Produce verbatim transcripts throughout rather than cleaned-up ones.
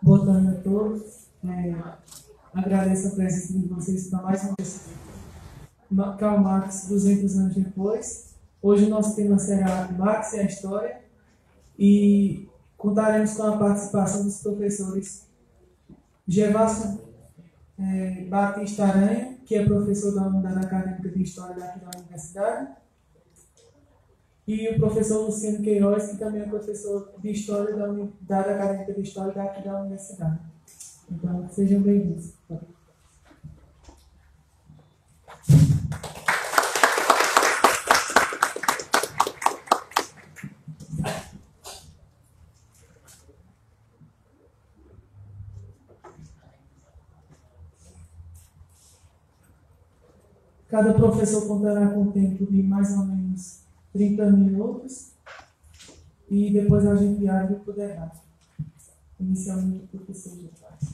Boa tarde a todos. É, agradeço a presença de vocês para mais um Karl Marx, duzentos anos depois. Hoje o nosso tema será Marx e a História e contaremos com a participação dos professores Gervásio é, Batista Aranha, que é professor da Unidade Acadêmica de História daqui da Universidade, e o professor Luciano Queiroz, que também é professor de História da Unidade Acadêmica de História daqui da Universidade. Então, sejam bem-vindos. Cada professor contará com tempo de mais ou menos trinta minutos e depois a gente abre o debate. Inicialmente o professor Gervásio.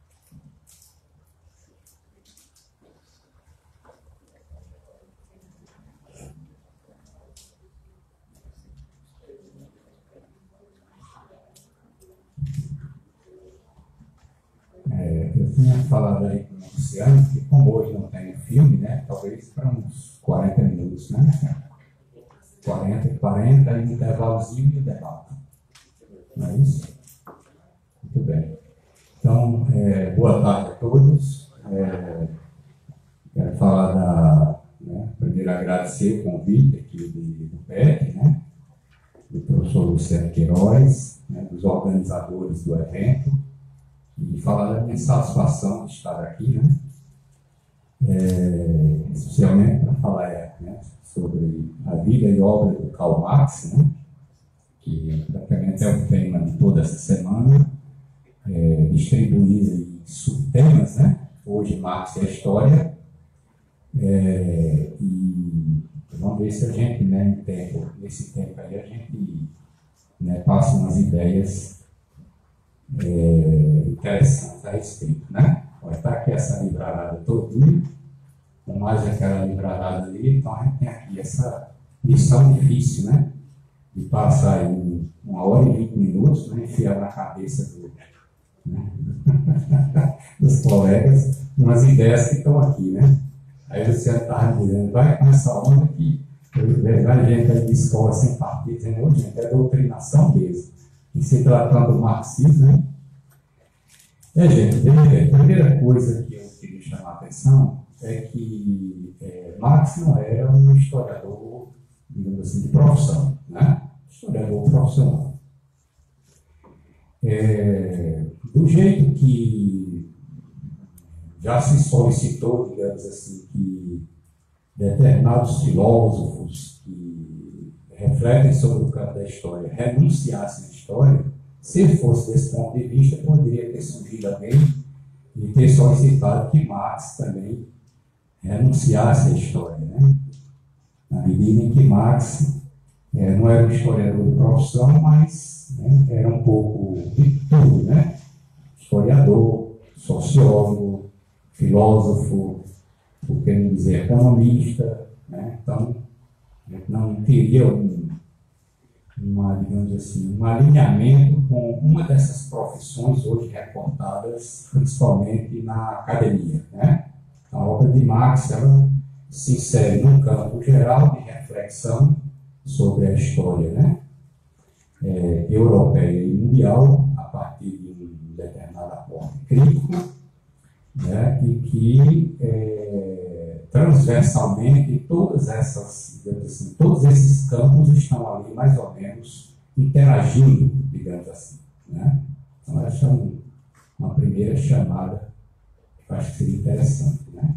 É, eu tinha falado aí com o Luciano que, como hoje não tem filme, né, talvez para uns quarenta minutos, né? quarenta, quarenta e um intervalozinho de debate. Não é isso? Muito bem. Então, é, boa tarde a todos. É, quero falar da. Né, primeiro, agradecer o convite aqui de, do P E C, né, do professor Luciano Queiroz, né, dos organizadores do evento, e falar da minha satisfação de estar aqui, né, é, especialmente para falar né, sobre a vida e obra do Karl Marx, né, que praticamente é o tema de toda essa semana, é, distribuído em subtemas, né, hoje Marx e a História, é, e vamos ver se a gente, né, em tempo, nesse tempo aí, a gente né, passa umas ideias é, interessantes a respeito, né. Vai estar aqui essa livrarada todinha, com mais aquela livrarada ali, então a gente tem aqui essa missão difícil, né, de passar em uma hora e vinte minutos, né, enfiar na cabeça do, né, dos colegas umas ideias que estão aqui, né. Aí o Luciano estava dizendo, vai com essa onda aqui, vai gente aí de escola sem partido, dizendo, ô gente, é doutrinação mesmo, e se tratando do marxismo, né. É, gente, a primeira coisa que eu queria chamar a atenção é que é, Marx não era um historiador, digamos assim, de profissão, né? Historiador profissional. É, do jeito que já se solicitou, digamos assim, que determinados filósofos que refletem sobre o campo da história renunciassem à história, se ele fosse desse ponto de vista, poderia ter surgido alguém e ter solicitado que Marx também renunciasse à história, né? Na medida em que Marx é, não era um historiador de profissão, mas né, era um pouco de tudo, né? Historiador, sociólogo, filósofo, por que não dizer economista, né? Então, não teria um, uma, digamos assim, um alinhamento com uma dessas profissões hoje reportadas, principalmente na academia, né? A obra de Marx ela se insere num campo geral de reflexão sobre a história, né, é, europeia e mundial, a partir de um determinado aporte crítico, né, e que é, transversalmente todas essas, digamos assim, todos esses campos estão ali mais ou menos interagindo, digamos assim, né? Então essa é um, uma primeira chamada que eu acho que seria interessante, né?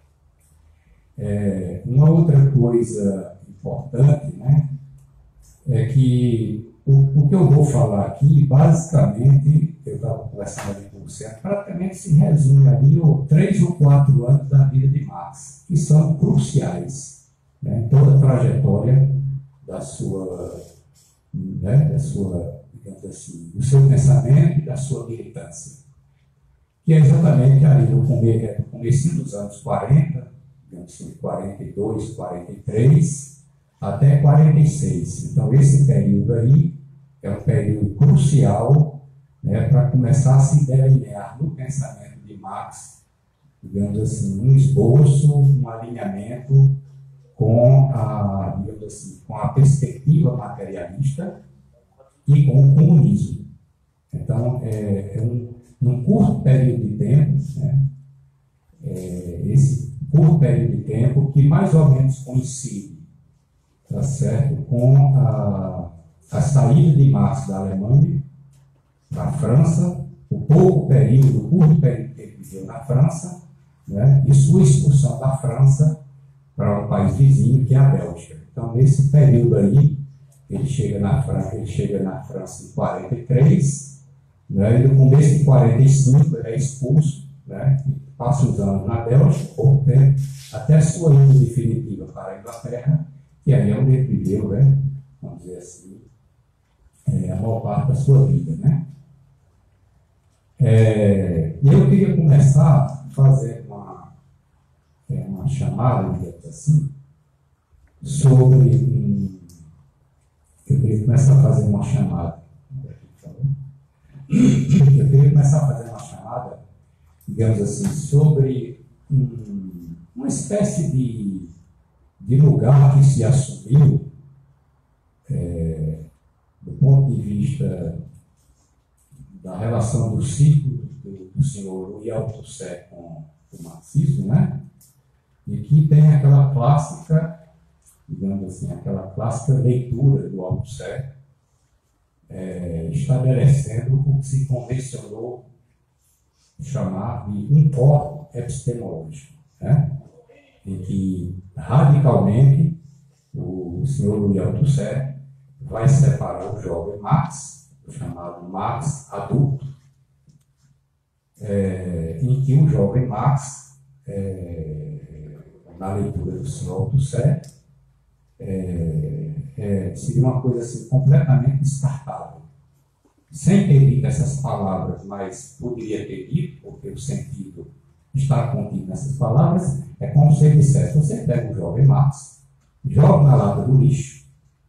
É, uma outra coisa importante, né, é que o, o que eu vou falar aqui, basicamente, eu estava conversando ali com você, praticamente se resume ali ou três ou quatro anos da vida de Marx, que são cruciais, né, em toda a trajetória da sua, né, da sua, digamos assim, do seu pensamento e da sua militância, que é exatamente ali no começo, começo dos anos quarenta, digamos assim, quarenta e dois, quarenta e três, até quarenta e seis. Então, esse período aí é um período crucial né, para começar a se delinear no pensamento de Marx, digamos assim, um esboço, um alinhamento com a, digamos assim, com a perspectiva materialista e com o comunismo. Então, é, é um, num curto período de tempo, né, é, esse curto período de tempo que mais ou menos coincide, tá certo, com a, a saída de Marx da Alemanha para a França, o pouco período, o curto período que ele viveu na França, né, e sua expulsão da França para um país vizinho, que é a Bélgica. Então, nesse período aí, ele chega na França, ele chega na França em quarenta e três, né, e no começo de quarenta e cinco ele é expulso, né, passa os anos na Bélgica, pouco tempo, até sua ida definitiva para a Inglaterra, que aí é onde ele viveu, né, vamos dizer assim, é, a maior parte da sua vida, né. É, e eu queria começar fazendo uma, é, uma chamada, digamos assim, sobre um, eu queria começar a fazer uma chamada, eu queria começar a fazer uma chamada, digamos assim, sobre um, uma espécie de, de lugar que se assumiu, é, do ponto de vista da relação do círculo do, do senhor Louis Althusser com o marxismo, né? E que tem aquela clássica, digamos assim, aquela clássica leitura do Althusser, é, estabelecendo o que se convencionou chamar de um corpo epistemológico, né? Em que, radicalmente, o senhor Louis Althusser vai separar o jovem Marx, o chamado Marx adulto, é, em que o jovem Marx, é, na leitura do senhor Althusser, é, é, seria uma coisa assim, completamente descartável. Sem ter dito essas palavras, mas poderia ter dito, porque o sentido está contido nessas palavras, é como se ele dissesse: você pega o jovem Marx, joga na lata do lixo,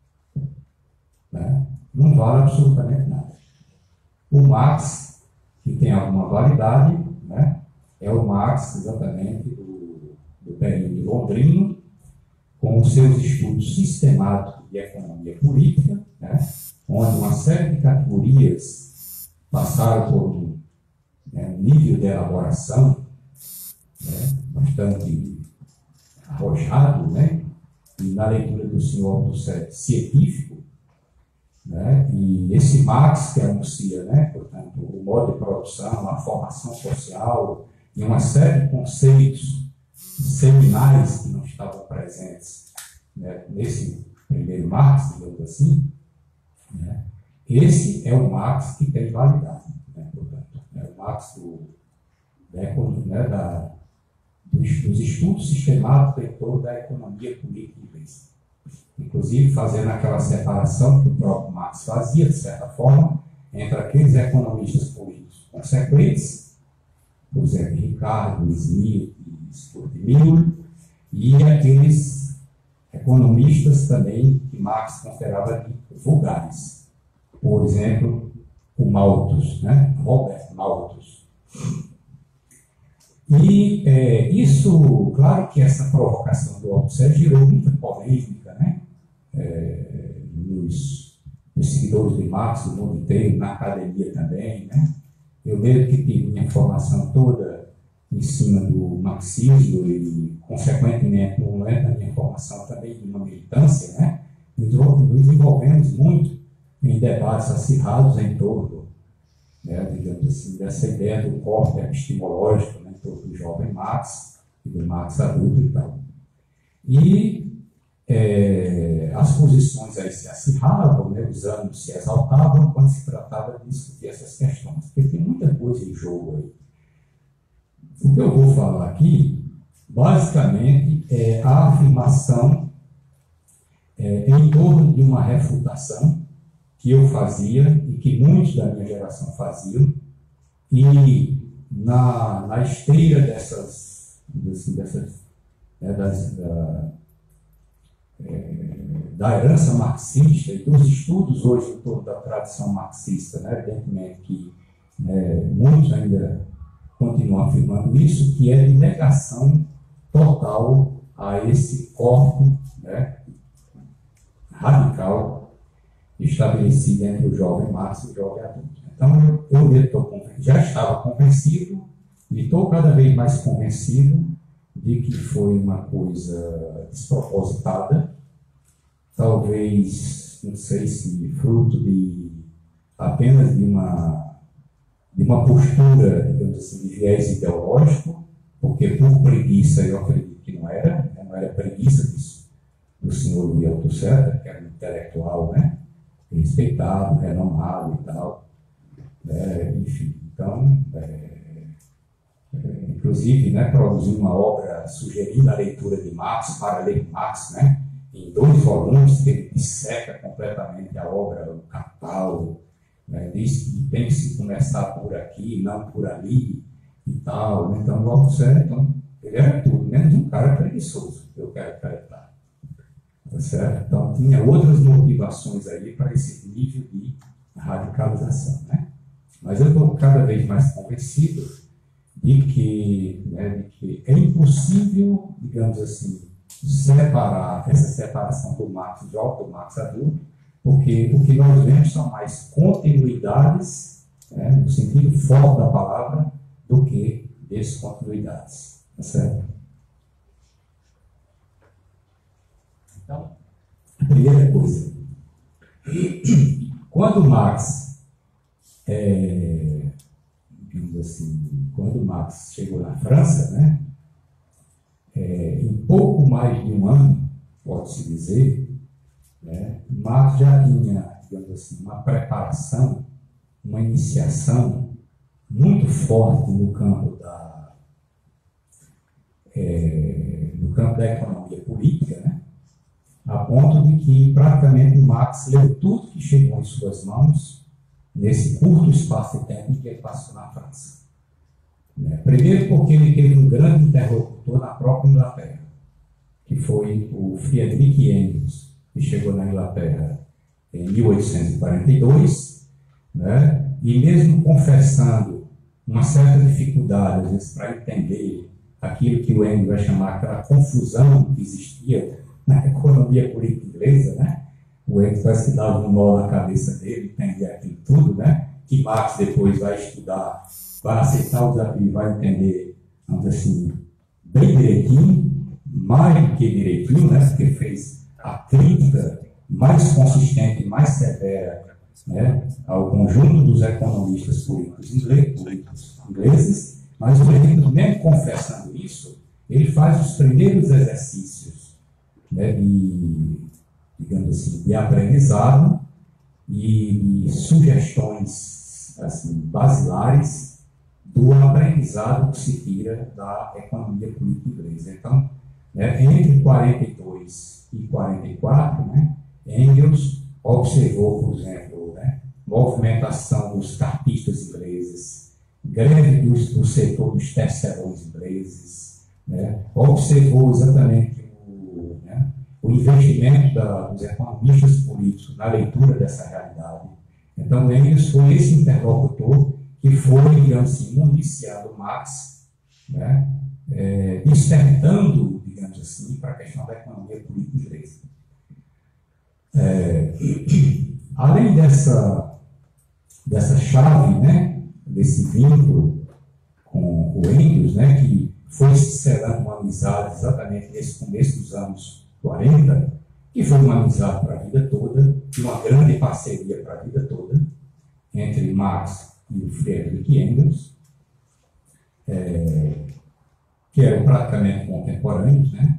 né? Não vale absolutamente nada. O Marx, que tem alguma validade, né, é o Marx exatamente do, do período londrino, com os seus estudos sistemáticos de economia política, né, onde uma série de categorias passaram por um, né, nível de elaboração, né, bastante arrojado, né, e na leitura do senhor Althusser científico, né, e esse Marx que anuncia, né, portanto, o modo de produção, a formação social e uma série de conceitos seminais que não estavam presentes, né, nesse primeiro Marx, digamos assim, né, esse é o Marx que tem validade, né, portanto, é o Marx do, né, né, da, dos, dos estudos sistemáticos em torno da economia política inglesa. Inclusive fazendo aquela separação que o próprio Marx fazia, de certa forma, entre aqueles economistas políticos consequentes, por exemplo, Ricardo, Smith, Stuart Mill, e aqueles economistas também que Marx considerava de vulgares. Por exemplo, o Malthus, né? Robert Malthus. E é, isso, claro que essa provocação do Althusser gerou muita polêmica, né? É, nos, nos seguidores de Marx do mundo inteiro, na academia também, né? Eu mesmo que tive minha formação toda em cima do marxismo e, consequentemente, no momento da minha formação também de uma militância, né? Nos, nos envolvemos muito em debates acirrados em torno, né, digamos assim, dessa ideia do corte epistemológico, né, em torno do jovem Marx e do Marx adulto e tal. E é, as posições aí se acirravam, né, os ânimos se exaltavam quando se tratava de discutir essas questões, porque tem muita coisa em jogo aí. O que eu vou falar aqui, basicamente, é a afirmação é, em torno de uma refutação que eu fazia e que muitos da minha geração faziam, e na, na esteira dessas, dessas, dessas né, das, da, é, da herança marxista e dos estudos hoje em torno da tradição marxista, né? Evidentemente que né, muitos ainda continuam afirmando isso, que é de negação total a esse corte, né, radical estabelecido entre o jovem Marx e o jovem adulto. Então, eu, eu, eu tô, já estava convencido e estou cada vez mais convencido de que foi uma coisa despropositada, talvez, não sei se fruto de apenas de uma, de uma postura, digamos assim, de viés ideológico, porque por preguiça eu acredito que não era, não era preguiça disso, do senhor Luiz Althusser, que era um intelectual, né, respeitado, renomado e tal, é, enfim, então, é, é, inclusive, né, produziu uma obra sugerindo a leitura de Marx, para ler Marx, né, em dois volumes, que ele disseca completamente a obra, o Capital, né, diz que tem que se começar por aqui, não por ali, e tal. Então, o Althusser, então, ele era tudo, menos um cara preguiçoso, eu quero acreditar. Tá certo? Então, tinha outras motivações aí para esse nível de radicalização, né? Mas eu estou cada vez mais convencido de que, né, de que é impossível, digamos assim, separar essa separação do Marx jovem, do Marx adulto, porque o que nós vemos são mais continuidades, né, no sentido forte da palavra, do que descontinuidades. Tá certo? Então, a primeira coisa, quando Marx, é, digamos assim, quando Marx chegou na França, né, é, em pouco mais de um ano, pode-se dizer, né, Marx já tinha, digamos assim, uma preparação, uma iniciação muito forte no campo da, é, no campo da economia política, né, a ponto de que praticamente Marx leu tudo que chegou em suas mãos nesse curto espaço de tempo que ele passou na França. Primeiro porque ele teve um grande interlocutor na própria Inglaterra, que foi o Friedrich Engels, que chegou na Inglaterra em mil oitocentos e quarenta e dois, né? E mesmo confessando uma certa dificuldade, às vezes, para entender aquilo que o Engels vai chamar aquela confusão que existia na economia política inglesa, né? O Engels parece que dava um nó na cabeça dele, entender aquilo tudo, né? Que Marx depois vai estudar, vai aceitar o desafio, vai entender, vamos dizer assim, bem direitinho, mais do que direitinho, né? Porque fez a crítica mais consistente, mais severa, né, ao conjunto dos economistas políticos ingleses, mas o Engels, mesmo confessando isso, ele faz os primeiros exercícios, né, de, digamos assim, de aprendizado e de sugestões assim, basilares do aprendizado que se tira da economia política inglesa. Então, né, entre quarenta e dois e quarenta e quatro, né, Engels observou, por exemplo, né, movimentação dos cartistas ingleses, greve do, do setor dos tecelões ingleses, né, observou exatamente o, né, o investimento da, dos economistas políticos na leitura dessa realidade. Então, Engels foi esse interlocutor que foi, digamos assim, municiando Marx, né, é, despertando, digamos assim, para a questão da economia política inglesa. É, além dessa, dessa chave, né, desse vínculo com o Engels, né, que foi se selando uma amizade exatamente nesse começo dos anos quarenta, que foi uma amizade para a vida toda, e uma grande parceria para a vida toda, entre Marx e o Friedrich Engels, é, que eram praticamente contemporâneos, né?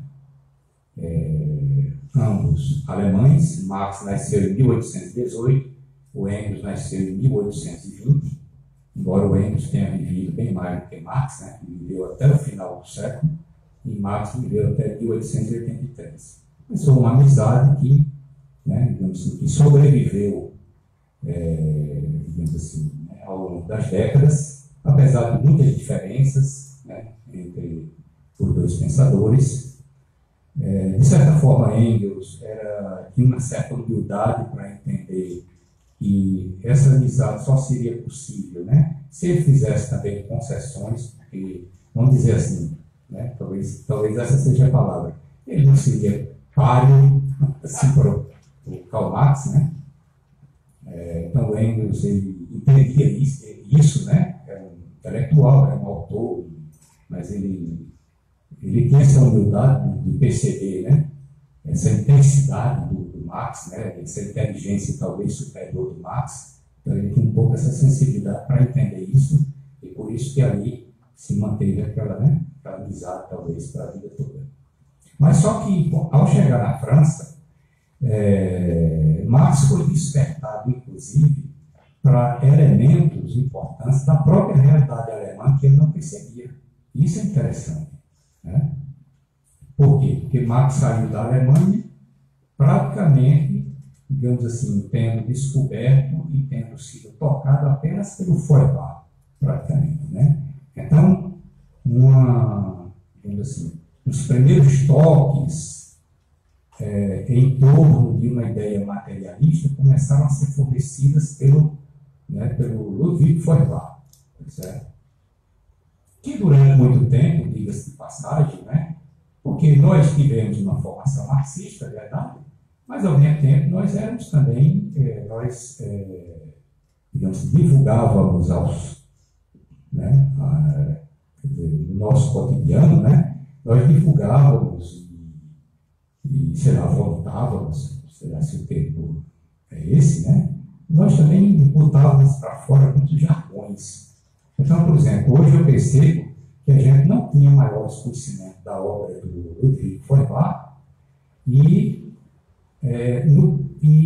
É, ambos alemães. Marx nasceu em mil oitocentos e dezoito, o Engels nasceu em mil oitocentos e vinte, embora o Engels tenha vivido bem mais do que Marx, né? Ele viveu até o final do século, e Marx viveu até mil oitocentos e oitenta e três. Mas foi uma amizade que, né, digamos assim, que sobreviveu, é, digamos assim, né, ao longo das décadas, apesar de muitas diferenças, né, entre os dois pensadores. É, de certa forma, Engels era, tinha uma certa humildade para entender que essa amizade só seria possível, né, se ele fizesse também concessões, porque, vamos dizer assim, né, talvez, talvez essa seja a palavra, ele não seria páreo assim, para o Karl Marx, né? É, então, Engels ele entendia isso, isso, né? Era um intelectual, era um autor, mas ele, ele tinha essa humildade de perceber, né? Essa intensidade do, do Marx, né? Essa inteligência talvez superior do Marx. Então, ele tinha um pouco essa sensibilidade para entender isso, e por isso que ali se manteve aquela, né? Aquela amizade, talvez, para a vida toda. Mas só que, ao chegar na França, é, Marx foi despertado, inclusive, para elementos importantes da própria realidade alemã que ele não percebia. Isso é interessante, né? Por quê? Porque Marx saiu da Alemanha praticamente, digamos assim, tendo descoberto e tendo sido tocado apenas pelo Feuerbach, praticamente, né? Então, uma, digamos assim, os primeiros toques é, em torno de uma ideia materialista começaram a ser fornecidas pelo, né, pelo Ludwig Feuerbach, certo? Que durante muito tempo, diga-se de passagem, né, porque nós tivemos uma formação marxista, é verdade, mas ao mesmo tempo nós éramos também, é, nós, é, digamos, divulgávamos aos, né, a, no nosso cotidiano, né, nós divulgávamos e, e sei lá, voltávamos, sei lá se o termo é esse, né? Nós também botávamos para fora muitos jargões. Então, por exemplo, hoje eu percebo que a gente não tinha maior conhecimento da obra do Ludwig Feuerbach e, é, no,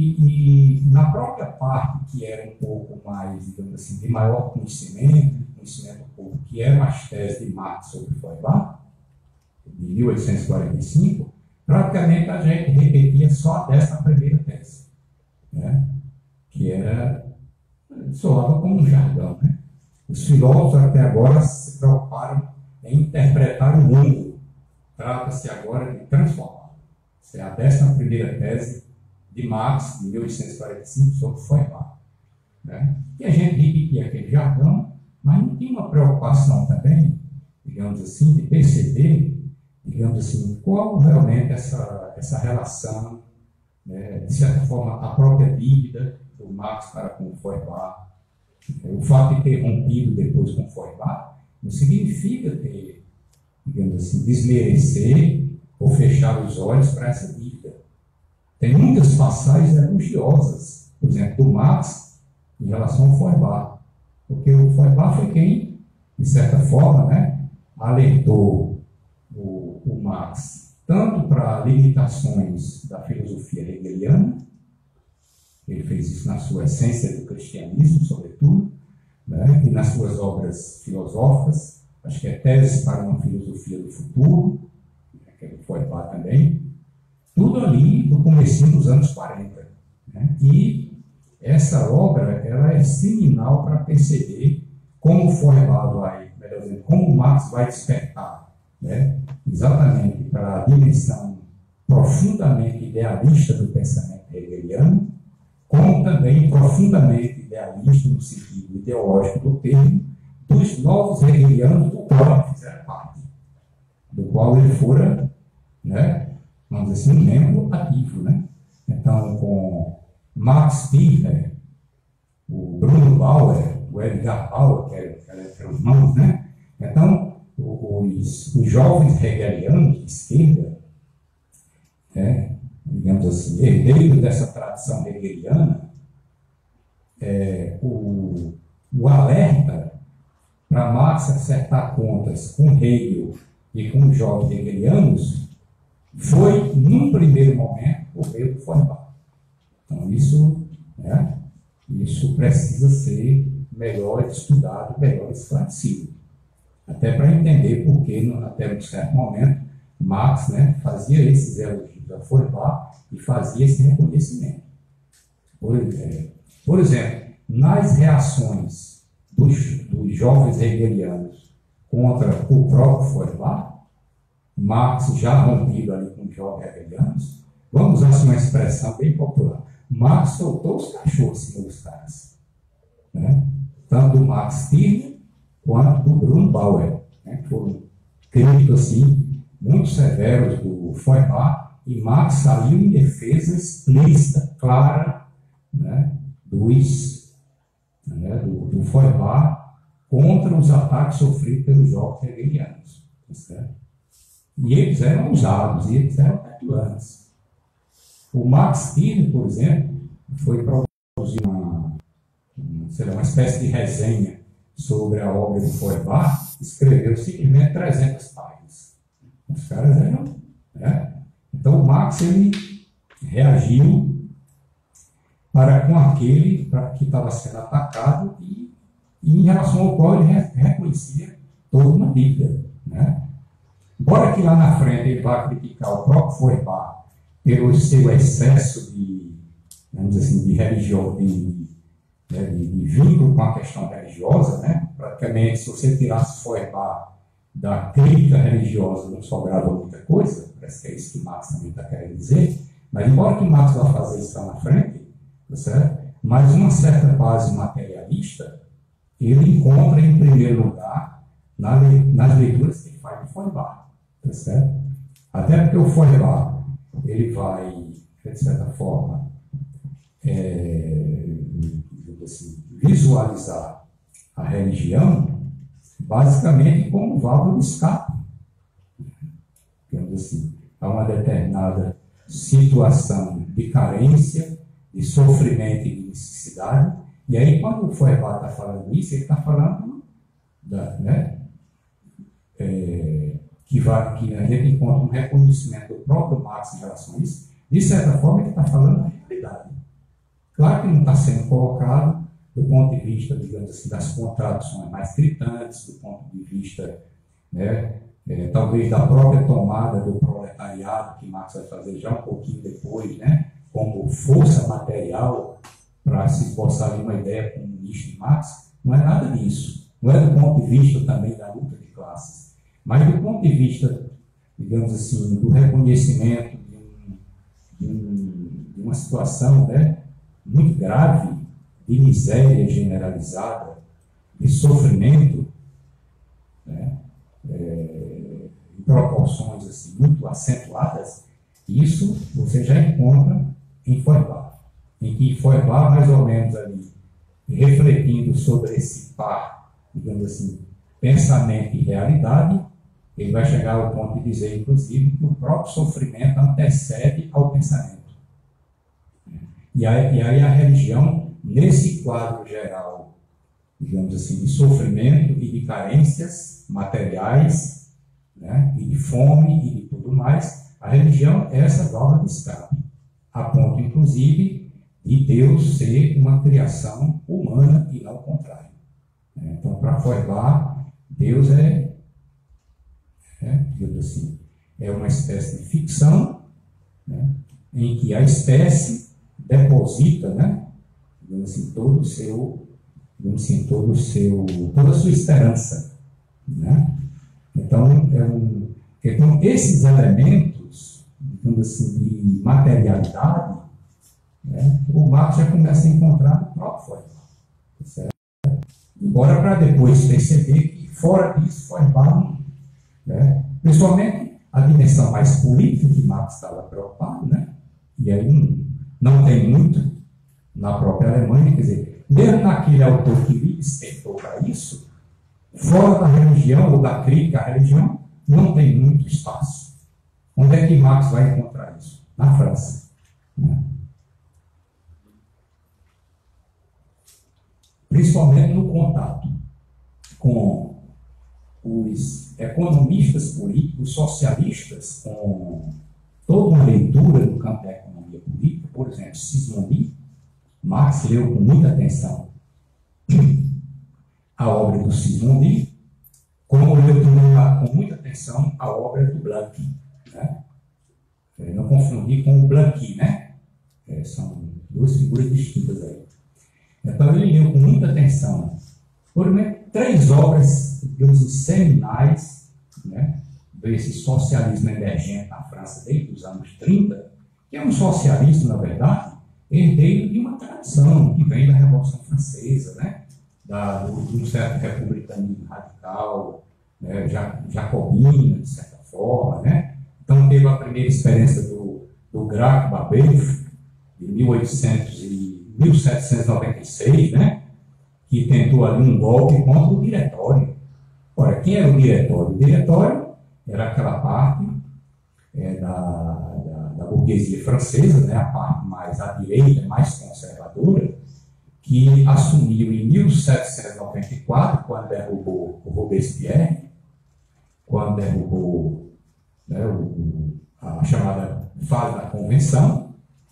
e, e na própria parte que era um pouco mais, digamos assim, de maior conhecimento, conhecimento um pouco, que eram as teses de Marx sobre Feuerbach, de mil oitocentos e quarenta e cinco, praticamente a gente repetia só a décima primeira tese, né? Que era, soava como um jargão, né? Os filósofos até agora se preocuparam em interpretar o mundo, trata-se agora de transformar. Essa é a décima primeira tese de Marx, de mil oitocentos e quarenta e cinco, sobre Feuerbach, né? E a gente repetia aquele jargão, mas não tinha uma preocupação também, digamos assim, de perceber, digamos assim, qual realmente essa, essa relação, né, de certa forma, a própria dívida do Marx para com o Feuerbach. O fato de ter rompido depois com o Feuerbach não significa ter, digamos assim, desmerecer ou fechar os olhos para essa dívida. Tem muitas passagens elogiosas, por exemplo, do Marx em relação ao Feuerbach, porque o Feuerbach foi quem, de certa forma, né, alertou O, o Marx, tanto para limitações da filosofia hegeliana, ele fez isso na sua essência do cristianismo, sobretudo, né, e nas suas obras filosóficas, acho que é Tese para uma Filosofia do Futuro, que ele foi lá também, tudo ali no comecinho dos anos quarenta. Né, e essa obra ela é seminal para perceber como o Feuerbach vai, melhor dizendo, como o Marx vai despertar, né, exatamente para a dimensão profundamente idealista do pensamento hegeliano, como também profundamente idealista no sentido ideológico do termo, dos novos hegelianos do qual ele fizeram parte, do qual ele fora, né, vamos dizer assim, um membro ativo, né? Então, com Max Pinter, o Bruno Bauer, o Edgar Bauer, que eram, que eram irmãos, né? Então, Os, os jovens hegelianos de esquerda, né, digamos assim, herdeiros dessa tradição hegeliana, é, o, o alerta para Marx acertar contas com Hegel e com os jovens hegelianos foi, num primeiro momento, o meio do Feuerbach. Então, isso, né, isso precisa ser melhor estudado, melhor esclarecido. Até para entender por que, até um certo momento, Marx, né, fazia esses elogios a Feuerbach e fazia esse reconhecimento. Por, é, por exemplo, nas reações dos, dos jovens hegelianos contra o próprio Feuerbach, Marx já rompido ali com os jovens hegelianos, vamos usar uma expressão bem popular. Marx soltou os cachorros em cima dos caras. Né? Tanto do Max Stirner quanto do Bruno Bauer, né? Que foram críticos assim, muito severos do Feuerbach, e Marx saiu em defesa explícita, clara, né? dos, né? do, do Feuerbach contra os ataques sofridos pelos jovens hegelianos. Certo? E eles eram usados, e eles eram petulantes. O Max Stirner, por exemplo, foi produzir uma, sei lá, uma espécie de resenha sobre a obra do Feuerbach, escreveu simplesmente trezentas páginas. Os caras eram... Né? Então o Marx ele reagiu para com aquele para que estava sendo atacado e, e em relação ao qual ele re, reconhecia toda uma dívida. Né? Embora que lá na frente ele vá criticar o próprio Feuerbach pelo seu excesso de, vamos dizer assim, de religião, de, né, de, de vínculo com a questão religiosa, né? Praticamente, se você tirasse Feuerbach da crítica religiosa, não sobrava muita coisa, parece que é isso que Marx também está querendo dizer, mas embora que Marx vá fazer isso lá na frente, tá certo? Mas uma certa base materialista, ele encontra em primeiro lugar na, nas leituras que ele faz de Feuerbach, tá certo? Até porque o Feuerbach, ele vai, de certa forma, é, assim, visualizar a religião basicamente como válvula de escape. Digamos assim, há uma determinada situação de carência, de sofrimento e de necessidade, e aí quando o Feuerbach está falando isso, ele está falando da, né, é, que, vai, que a gente encontra um reconhecimento do próprio Marx em relação a isso, de certa forma ele está falando da realidade. Claro que não está sendo colocado do ponto de vista, digamos assim, das contradições mais gritantes, do ponto de vista, né, é, talvez da própria tomada do proletariado, que Marx vai fazer já um pouquinho depois, né, como força material para se esboçar uma ideia comunista de Marx. Não é nada disso. Não é do ponto de vista também da luta de classes, mas do ponto de vista, digamos assim, do reconhecimento de, um, de, um, de uma situação, né, muito grave, de miséria generalizada, de sofrimento, né, é, em proporções assim, muito acentuadas, isso você já encontra em Feuerbach, em que Feuerbach, mais ou menos ali, refletindo sobre esse par, digamos assim, pensamento e realidade, ele vai chegar ao ponto de dizer, inclusive, que o próprio sofrimento antecede ao pensamento. E aí, e aí a religião, nesse quadro geral, digamos assim, de sofrimento e de carências materiais, né, e de fome e de tudo mais, a religião é essa válvula de escape, a ponto, inclusive, de Deus ser uma criação humana e não o contrário. Então, para Feuerbach, Deus é, é, digamos assim, é uma espécie de ficção, né, em que a espécie deposita, né, digamos assim, todo o seu, digamos assim, todo o seu, toda a sua esperança, né? Então, é um, então esses elementos, digamos assim, de materialidade, né, o Marx já começa a encontrar no próprio Feuerbach, certo? Embora para depois perceber que fora disso Feuerbach, né, principalmente a dimensão mais política que Marx estava preocupado, né? E aí não, não tem muito na própria Alemanha, quer dizer, mesmo naquele autor que lhe despertou para isso, fora da religião ou da crítica à religião, não tem muito espaço. Onde é que Marx vai encontrar isso? Na França. Né? Principalmente no contato com os economistas políticos, socialistas, com toda uma leitura do campo da economia política, por exemplo, Sismondi. Marx leu com muita atenção a obra do Sismondi, como leu também com muita atenção a obra do Blanqui. Né? Não confundir com o Blanqui, né? É, são duas figuras distintas aí. Então ele leu com muita atenção, por exemplo, três obras, digamos, seminais, né, desse socialismo emergente na França desde os anos trinta, que é um socialismo, na verdade, herdeiro de uma tradição que vem da Revolução Francesa, né? da, do, de um certo republicanismo radical, né? jacobino, de certa forma. Né? Então, teve a primeira experiência do, do Graco Babeuf, de mil e setecentos e noventa e seis, né? que tentou ali um golpe contra o diretório. Ora, quem era o diretório? O diretório era aquela parte é, da, da, da burguesia francesa, né, a parte mais à direita, mais conservadora, que assumiu em mil setecentos e noventa e quatro, quando derrubou o Robespierre, quando derrubou, né, o, a chamada fase da Convenção,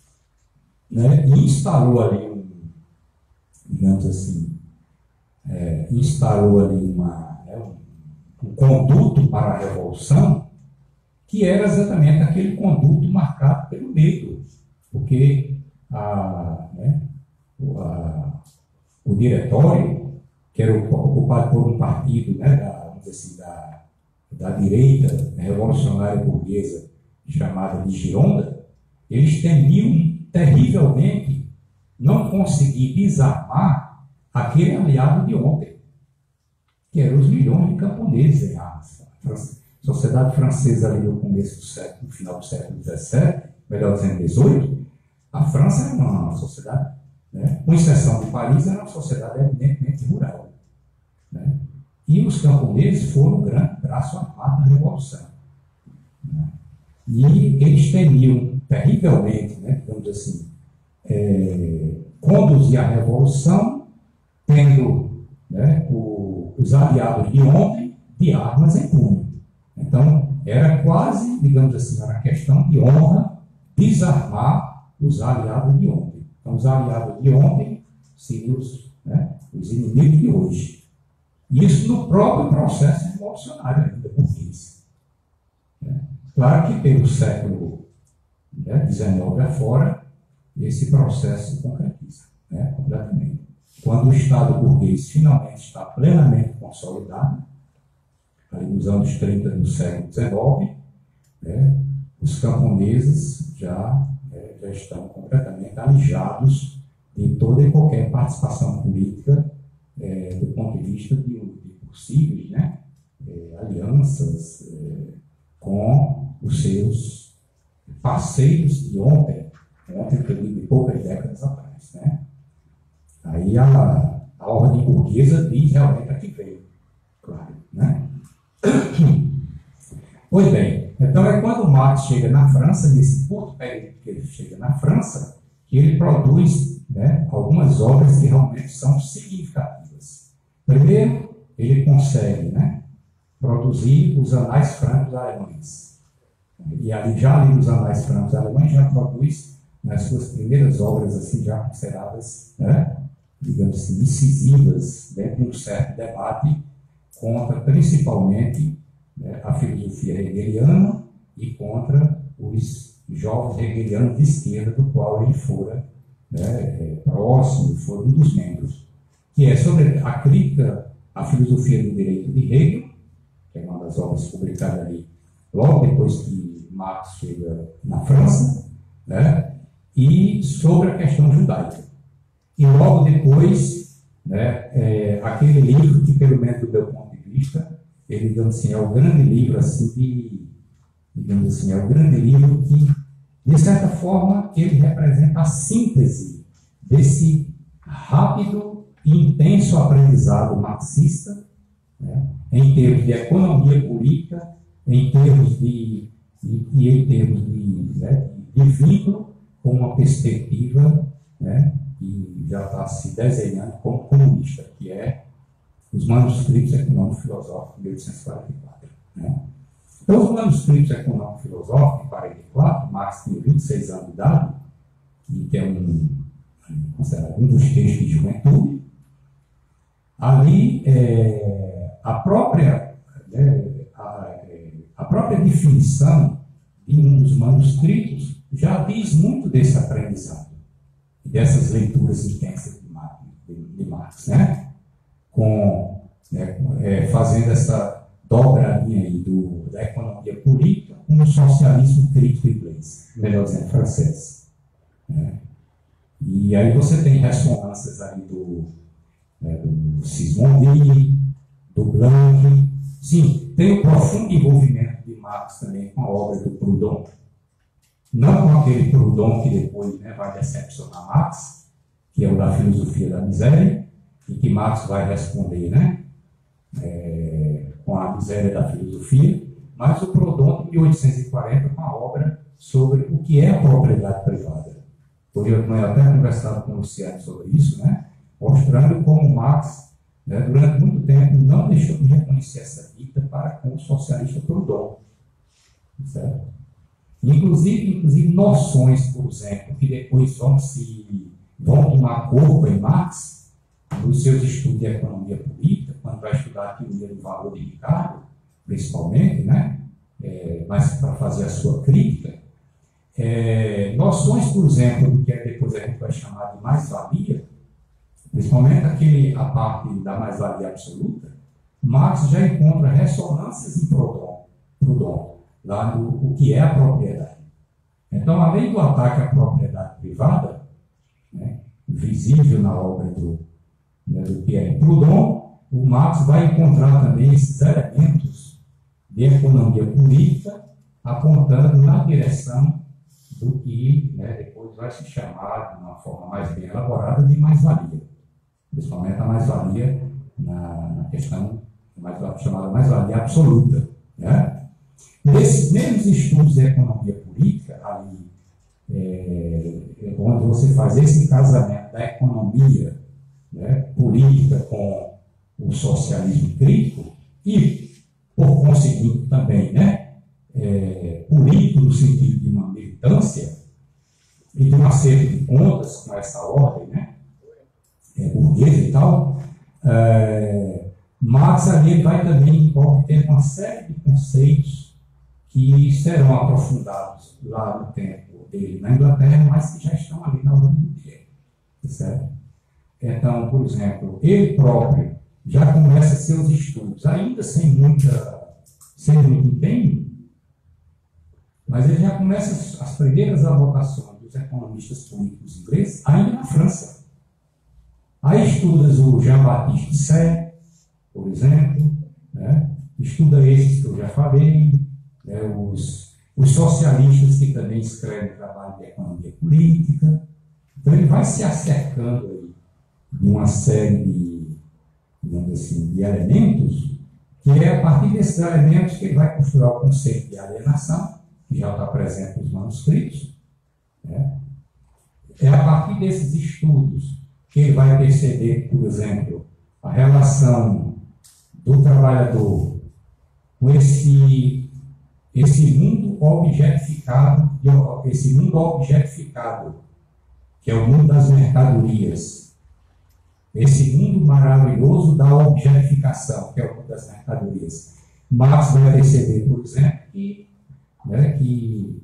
né, e instalou ali um, digamos assim, é, instalou ali uma, né, um, um conduto para a Revolução, que era exatamente aquele conduto marcado pelo medo, porque a, né, o, a, o diretório, que era ocupado por um partido, né, da, vamos dizer assim, da, da direita revolucionária burguesa, chamada de Gironda, eles temiam terrivelmente não conseguir desarmar aquele aliado de ontem, que eram os milhões de camponeses em armas. A sociedade francesa ali no começo do século, no final do século dezessete, melhor dizendo dezoito, a França era uma, uma sociedade, né, com exceção de Paris, era uma sociedade evidentemente rural. Né, e os camponeses foram o grande braço armado da Revolução. Né, e eles temiam terrivelmente, né, digamos assim, é, conduzir a Revolução tendo, né, o, os aliados de ontem de armas em punho. Então, era quase, digamos assim, uma questão de honra desarmar os aliados de ontem. Então, os aliados de ontem seriam os, né, os inimigos de hoje. Isso no próprio processo revolucionário ainda burguês. Né? Claro que pelo século dezenove, né, afora, esse processo se concretiza, né, completamente. Quando o Estado burguês finalmente está plenamente consolidado, ali nos anos trinta do século dezenove, né, os camponeses já, é, já estão completamente alijados de toda e qualquer participação política, é, do ponto de vista de, de possíveis, né, é, alianças é, com os seus parceiros de ontem, ontem que eu digo de poucas décadas atrás. Né. Aí a, a ordem burguesa diz realmente a que veio, claro, né? Pois bem, então é quando Marx chega na França, nesse curto período que ele chega na França, que ele produz, né, algumas obras que realmente são significativas. Primeiro, ele consegue, né, produzir os Anais Francos Alemães. E ali, já ali nos Anais Francos Alemães, já produz nas suas primeiras obras, assim, já consideradas, né, digamos assim, incisivas, dentro de um certo debate contra, principalmente, né, a filosofia hegeliana e contra os jovens hegelianos de esquerda, do qual ele fora, né, é, próximo, foi um dos membros, que é sobre a crítica à filosofia do direito de Hegel, que é uma das obras publicadas ali, logo depois que Marx chega na França, né, e sobre a questão judaica. E logo depois, né, é, aquele livro que, pelo menos do meu ponto de vista, ele, digamos assim, é o grande livro, assim, de, digamos assim, é o grande livro que, de certa forma, ele representa a síntese desse rápido e intenso aprendizado marxista, né, em termos de economia política, em termos de, de, e em termos de, né, de vínculo com uma perspectiva, né, que já está se desenhando como comunista, que é os manuscritos econômicos filosóficos de mil oitocentos e quarenta e quatro. Né? Então, os manuscritos econômicos filosóficos de quarenta e quatro, Marx tinha vinte e seis anos de idade, que é um, considerado um dos textos de juventude. Ali, é, a, própria, é, a, a própria definição de um dos manuscritos já diz muito desse aprendizado, dessas leituras intensas de Marx, de, de Marx, né? Com, né, é, fazendo essa dobradinha aí do, da economia política com o socialismo crítico inglês, melhor dizendo, francês. Né? E aí você tem ressonâncias ali do, né, do Sismondi, do Blanc. Sim, tem o profundo envolvimento de Marx também com a obra do Proudhon. Não com aquele Proudhon que depois, né, vai decepcionar Marx, que é o da filosofia da miséria, e que Marx vai responder, né, é, com a miséria da filosofia, mas o Proudhon de mil oitocentos e quarenta com a obra sobre o que é a propriedade privada. Hoje eu tenho até conversado com o Luciano sobre isso, né, mostrando como Marx, né, durante muito tempo, não deixou de reconhecer essa dita para com o socialista Proudhon. Certo? Inclusive, inclusive noções, por exemplo, que depois vão, se, vão tomar corpo em Marx, nos seus estudos de economia política, quando vai estudar a teoria do valor de Ricardo, principalmente, né? É, mas para fazer a sua crítica, é, noções, por exemplo, do que depois a gente vai chamar de mais-valia, principalmente aquele, a parte da mais-valia absoluta, Marx já encontra ressonâncias em Proudhon, Proudhon lá no o que é a propriedade. Então, além do ataque à propriedade privada, né, visível na obra do, né, do Pierre Proudhon, o Marx vai encontrar também esses elementos de economia política apontando na direção do que, né, depois vai se chamar, de uma forma mais bem elaborada, de mais-valia. Principalmente a mais-valia na, na questão mais, chamada mais-valia absoluta. Né? Nesses mesmos estudos de economia política, ali, é, onde você faz esse casamento da economia, né, política com o socialismo crítico e, por conseguinte, também, né, é, político no sentido de uma militância e de um acerto de contas com essa ordem, né, é, burguesa e tal, é, Marx ali vai também obter uma série de conceitos que serão aprofundados lá no tempo dele na Inglaterra, mas que já estão ali na obra dele. Certo? Então, por exemplo, ele próprio já começa seus estudos, ainda sem, muita, sem muito empenho, mas ele já começa as primeiras avocações dos economistas políticos ingleses ainda na França. Aí estuda o Jean-Baptiste Say, por exemplo, né? Estuda esses que eu já falei, né? os, os socialistas que também escrevem trabalho de economia política. Então ele vai se acercando aí de uma série de, digamos assim, de elementos, que é a partir desses elementos que ele vai construir o conceito de alienação, que já está presente nos manuscritos. Né? É a partir desses estudos que ele vai perceber, por exemplo, a relação do trabalhador com esse, esse mundo objetificado, esse mundo objetificado, que é o mundo das mercadorias, esse mundo maravilhoso da objetificação, que é o mundo das mercadorias. Marx vai perceber, por exemplo, que, né, que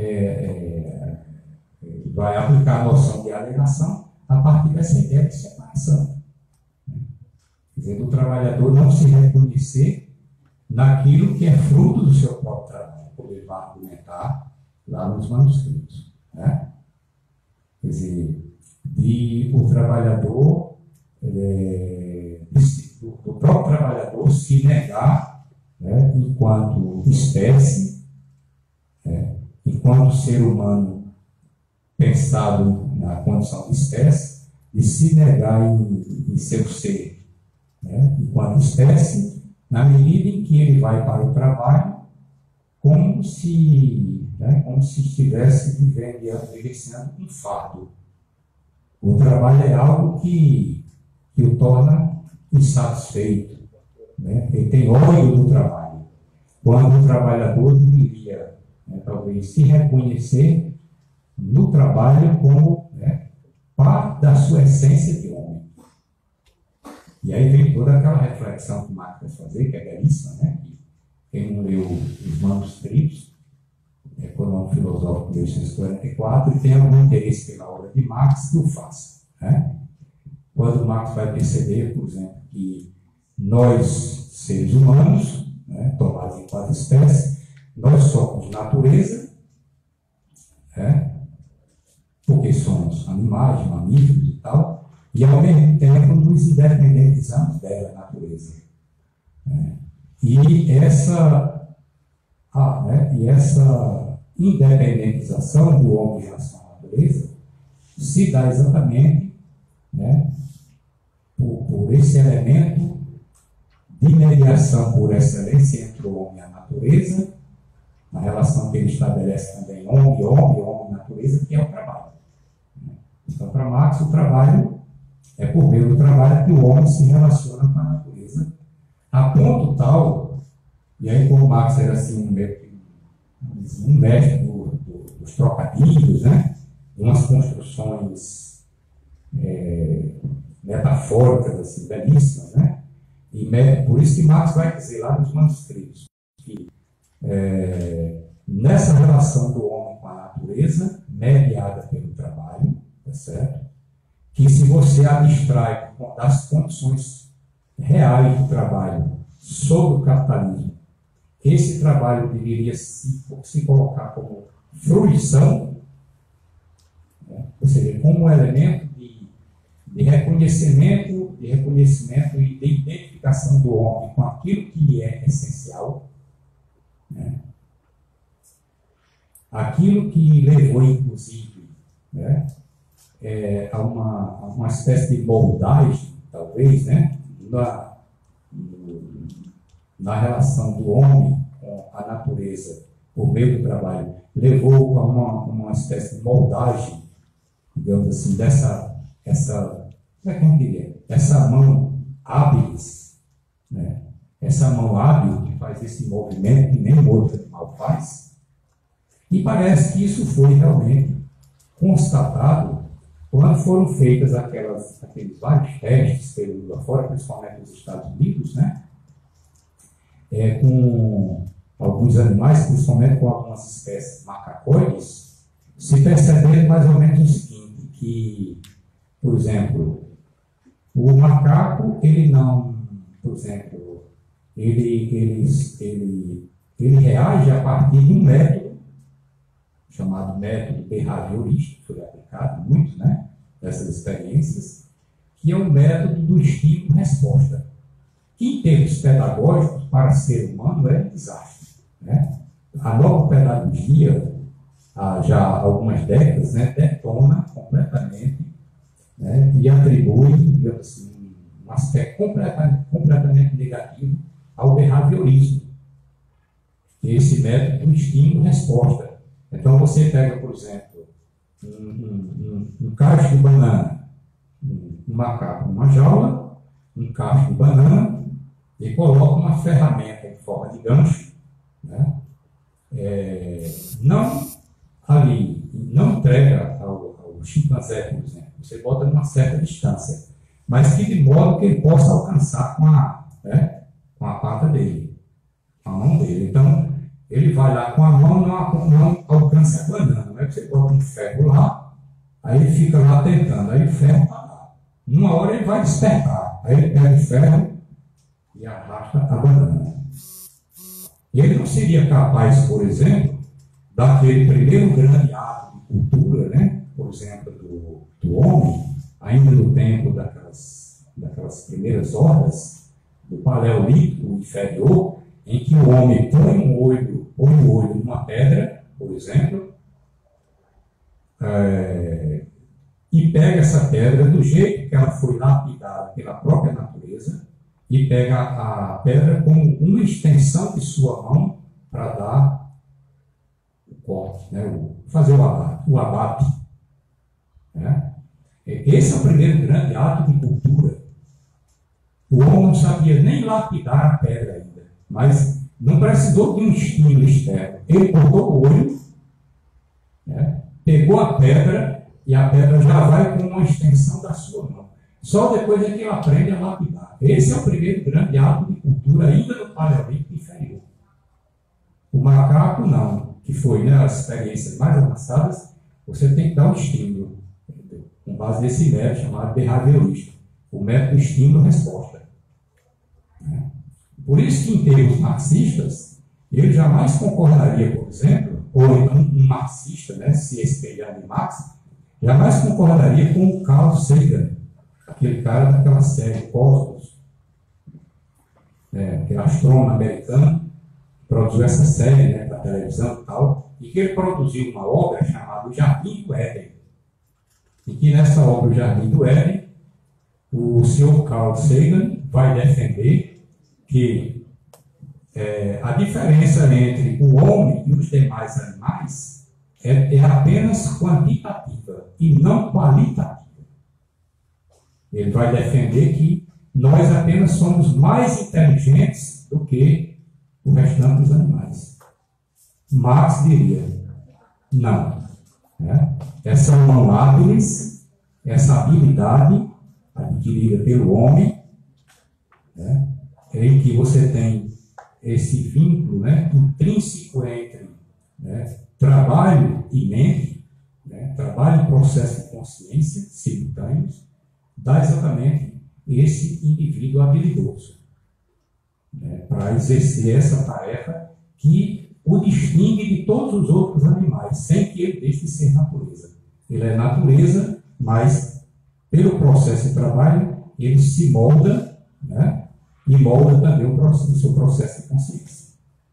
é, é, vai aplicar a noção de alienação a partir dessa ideia de separação. Quer dizer, do trabalhador não se reconhecer naquilo que é fruto do seu próprio trabalho, como ele vai argumentar lá nos manuscritos. Né? Quer dizer, de o trabalhador, é, do, do próprio trabalhador se negar, né, enquanto espécie, né, enquanto ser humano pensado na condição de espécie, de se negar em, em seu ser, né, enquanto espécie, na medida em que ele vai para o trabalho como se, né, como se estivesse vivendo e vivenciando um fardo. O trabalho é algo que, que o torna insatisfeito, né? Ele tem ódio do trabalho. Quando o trabalhador deveria, né, talvez, se reconhecer no trabalho como, né, parte da sua essência de homem. E aí vem toda aquela reflexão que o Marx vai fazer, que é belíssima, né? Quem não leu os manuscritos, Econômico Filosófico de mil oitocentos e quarenta e quatro, e tem algum interesse pela obra de Marx, que o faça. Né? Quando Marx vai perceber, por exemplo, que nós, seres humanos, né, tomados em quatro espécies. Nós somos natureza, né, porque somos animais, mamíferos e tal, e ao mesmo tempo nos independentizamos dela, natureza. Né. E essa, ah, né, e essa independentização do homem em relação à natureza se dá exatamente, né, por, por esse elemento de mediação por excelência entre o homem e a natureza, na relação que ele estabelece também homem-homem, homem-natureza, que é o trabalho. Então, para Marx, o trabalho é por meio do trabalho que o homem se relaciona com a natureza, a ponto tal, e aí como Marx era assim, um, um mestre do, do, dos trocadilhos, né? Umas construções é, metafóricas, assim, belíssimas, né? E por isso que Marx vai dizer lá nos manuscritos que é, nessa relação do homem com a natureza, mediada pelo trabalho, tá certo? Que se você abstrai das condições reais do trabalho sobre o capitalismo, esse trabalho deveria se, se colocar como fruição, né? Ou seja, como um elemento de, de reconhecimento, de reconhecimento e de identificação do homem com aquilo que lhe é essencial, né? Aquilo que levou, inclusive, né, é, a, uma, a uma espécie de moldagem, talvez, né, na, na relação do homem com a natureza por meio do trabalho, levou a uma, uma espécie de moldagem, digamos assim, dessa, essa, como é que eu diria? Essa mão hábilis, né? Essa mão hábil que faz esse movimento que nenhum outro animal faz. E parece que isso foi realmente constatado quando foram feitas aquelas, aqueles vários testes pelo mundo afora, principalmente nos Estados Unidos, né? É, com alguns animais, principalmente com algumas espécies macacoides, se percebendo mais ou menos o seguinte, que, por exemplo, o macaco, ele não, por exemplo, ele, ele, ele, ele reage a partir de um método, chamado método behaviorista, que foi aplicado muito, né, nessas experiências, que é um método do estímulo-resposta, que em termos pedagógicos, para ser humano, é um desastre. Né? A nova pedagogia, há já algumas décadas, né, detona completamente, né, e atribui, digamos assim, um aspecto completamente, completamente negativo ao behaviorismo, que é esse método do estímulo-resposta. Então, você pega, por exemplo, um, um, um, um cacho de banana, um, um macaco numa jaula, um cacho de banana, e coloca uma ferramenta em forma de gancho, né? É, não ali, não entrega ao, ao chimpanzé, por exemplo, você bota numa certa distância, mas que de modo que ele possa alcançar com a, né, com a pata dele, com a mão dele. Então, ele vai lá com a mão, não, não alcança a banana, não é que você bota um ferro lá, aí ele fica lá tentando, aí o ferro está lá. Numa hora ele vai despertar, aí ele pega o ferro e arrasta a banana. E ele não seria capaz, por exemplo, daquele primeiro grande ato de cultura, né? Por exemplo, do, do homem, ainda no tempo daquelas, daquelas primeiras horas do Paleolítico inferior, em que o homem põe um olho, põe o olho numa pedra, por exemplo, é, e pega essa pedra do jeito que ela foi lapidada pela própria natureza, e pega a pedra como uma extensão de sua mão para dar o corte, né? o, fazer o abate. O abate, né? Esse é o primeiro grande ato de cultura. O homem não sabia nem lapidar a pedra ainda, mas não precisou de um estímulo externo. Ele botou o olho, né? Pegou a pedra, e a pedra já vai com uma extensão da sua mão. Só depois é que ele aprende a lapidar. Esse é o primeiro grande ato de cultura, ainda no Paleolítico inferior. O macaco, não, que foi, né, as experiências mais avançadas, você tem que dar um estímulo, com base nesse método chamado behaviorista, o método estímulo-resposta. Né? Por isso que, em termos marxistas, ele jamais concordaria, por exemplo, ou então um marxista, né, se espelhando em Marx, jamais concordaria com o Carl Sagan, aquele cara daquela série Cosmos, é, aquele astrônomo americano, que produziu essa série, né, para televisão e tal, e que ele produziu uma obra chamada O Jardim do Éden. E que nessa obra, O Jardim do Éden, o senhor Carl Sagan vai defender que é, a diferença entre o homem e os demais animais é, é apenas quantitativa e não qualitativa. Ele vai defender que nós apenas somos mais inteligentes do que o restante dos animais. Marx diria, não. Né? Essa mão hábilis, essa habilidade adquirida pelo homem, né, em que você tem esse vínculo, né, intrínseco entre, né, trabalho e mente, né, trabalho e processo de consciência simultâneos, dá exatamente esse indivíduo habilidoso, né, para exercer essa tarefa que o distingue de todos os outros animais, sem que ele deixe de ser natureza. Ele é natureza, mas pelo processo de trabalho, ele se molda, né, e molda também o, processo, o seu processo de consciência.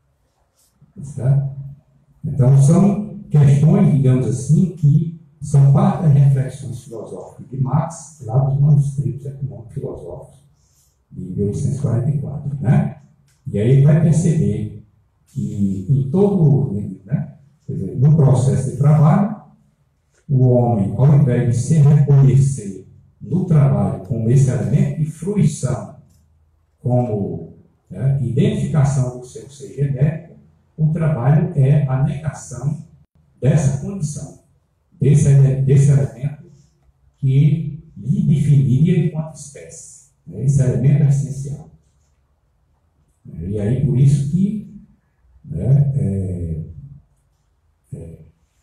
Certo? Então, são questões, digamos assim, que são parte das reflexões filosóficas de Marx, lá dos manuscritos econômicos filosóficos de mil oitocentos e quarenta e quatro. Né? E aí ele vai perceber que em todo, né, quer dizer, no processo de trabalho, o homem, ao invés de se reconhecer no trabalho como esse elemento de fruição, como, né, identificação do seu ser genérico, o trabalho é a negação dessa condição, desse, desse elemento que lhe definiria enquanto espécie. Né? Esse elemento é essencial. E aí, por isso que, né, é, é,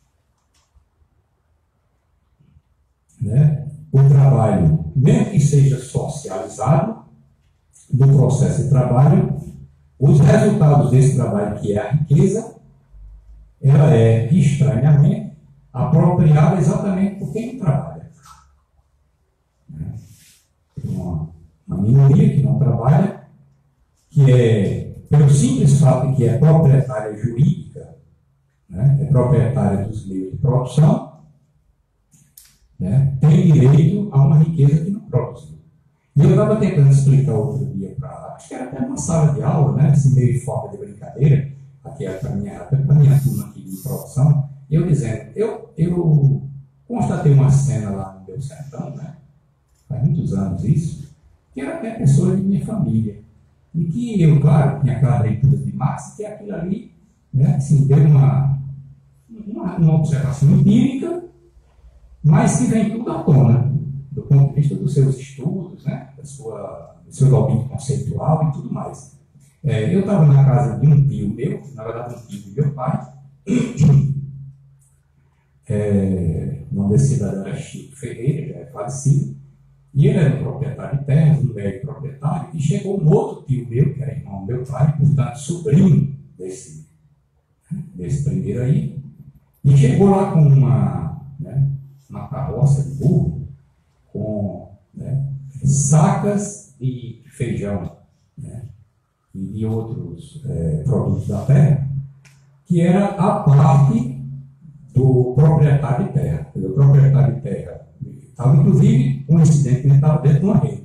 né, o trabalho, mesmo que seja socializado, no processo de trabalho, os resultados desse trabalho, que é a riqueza, ela é, estranhamente, apropriada exatamente por quem trabalha. Né? Uma, uma minoria que não trabalha, que é, pelo simples fato de que é proprietária jurídica, né, é proprietária dos meios de produção, né, tem direito a uma riqueza que não produziu. E eu estava tentando explicar outro dia para, acho que era até uma sala de aula, né, assim, meio de forma de brincadeira, aqui era para a minha, minha turma aqui de produção, eu dizendo, eu, eu constatei uma cena lá no meu sertão, né, faz muitos anos isso, que era até pessoa de minha família. E que eu, claro, tinha aquela leitura de Marx, que aquilo ali, né, assim, deu uma, uma, uma observação empírica, mas que vem tudo à tona, do ponto de vista dos seus estudos, né, da sua, do seu domínio conceitual e tudo mais. É, eu estava na casa de um tio meu, na verdade um tio do meu pai, é, o nome desse cidadão era Chico Ferreira, já é falecido, e ele era um proprietário de terras, um velho proprietário, e chegou um outro tio meu, que era irmão do meu pai, portanto sobrinho desse, desse primeiro aí, e chegou lá com uma, né, uma carroça de burro, com, né, sacas de feijão, né, e de outros é, produtos da terra, que era a parte do proprietário de terra. O proprietário de terra estava, inclusive, um incidente que estava dentro de uma rede.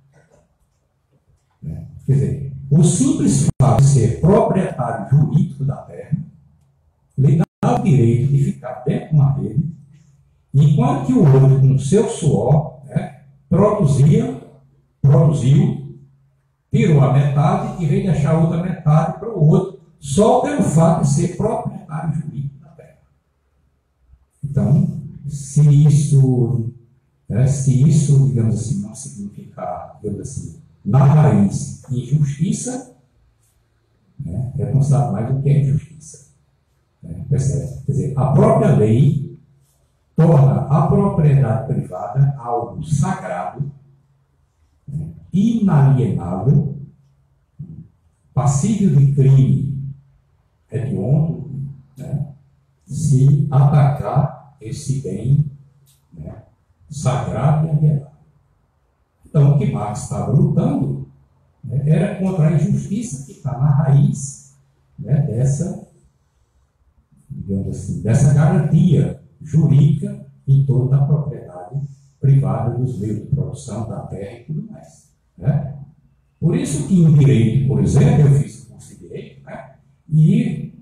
Né? Quer dizer, o simples fato de ser proprietário jurídico da terra lhe dá o direito de ficar dentro de uma rede, enquanto que o outro, com o seu suor, né, produzia, produziu, tirou a metade e veio deixar a outra metade para o outro, só pelo fato de ser proprietário jurídico da terra. Então, se isso, né, se isso, digamos assim, não significar, digamos assim, na raiz, injustiça, né, é considerado mais do que é injustiça. Né, percebe? Quer dizer, a própria lei torna a propriedade privada algo sagrado, né, inalienável, passível de crime hediondo, né, se atacar esse bem, né, sagrado e alienado. Então, o que Marx estava lutando, né, era contra a injustiça que está na raiz, né, dessa, digamos assim, dessa garantia jurídica em torno da propriedade privada dos meios de produção, da terra e tudo mais. Né? Por isso que em direito, por exemplo, eu fiz curso de direito, né, e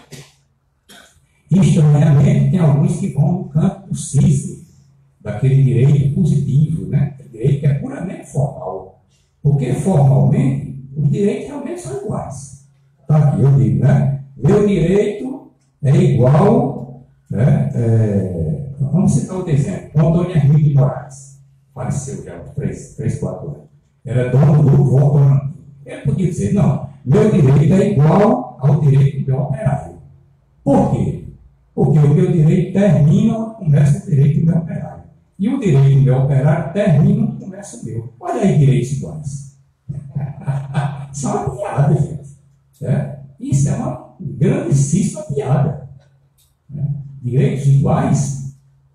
estranhamente tem alguns que vão no campo do cisne, daquele direito positivo, né? Direito que é puramente formal. Porque formalmente os direitos realmente são iguais. Tá aqui, eu digo, né? Meu direito é igual, né? É, vamos citar outro exemplo. Antônio Henrique de Moraes, faleceu já há três, quatro anos. Era dono do Votorantim. Ele podia dizer, não, meu direito é igual ao direito do meu operário. Por quê? Porque o meu direito termina onde começa o direito do meu operário. E o direito do meu operário termina onde começa o meu. Olha aí, direitos iguais. Isso é uma piada, gente. É? Isso é uma grandíssima piada. É? Direitos iguais.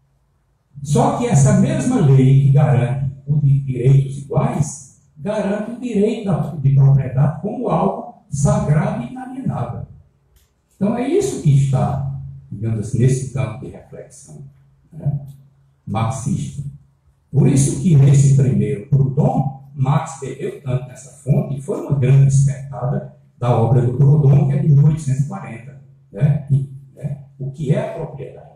Só que essa mesma lei que garante os direitos iguais, garante o direito de propriedade como algo sagrado e inalienável. Então é isso que está, digamos assim, nesse campo de reflexão, né, marxista. Por isso que nesse primeiro Proudhon, Marx bebeu tanto nessa fonte e foi uma grande despertada da obra do Proudhon, que é de mil oitocentos e quarenta. Né? E, né, o que é a propriedade?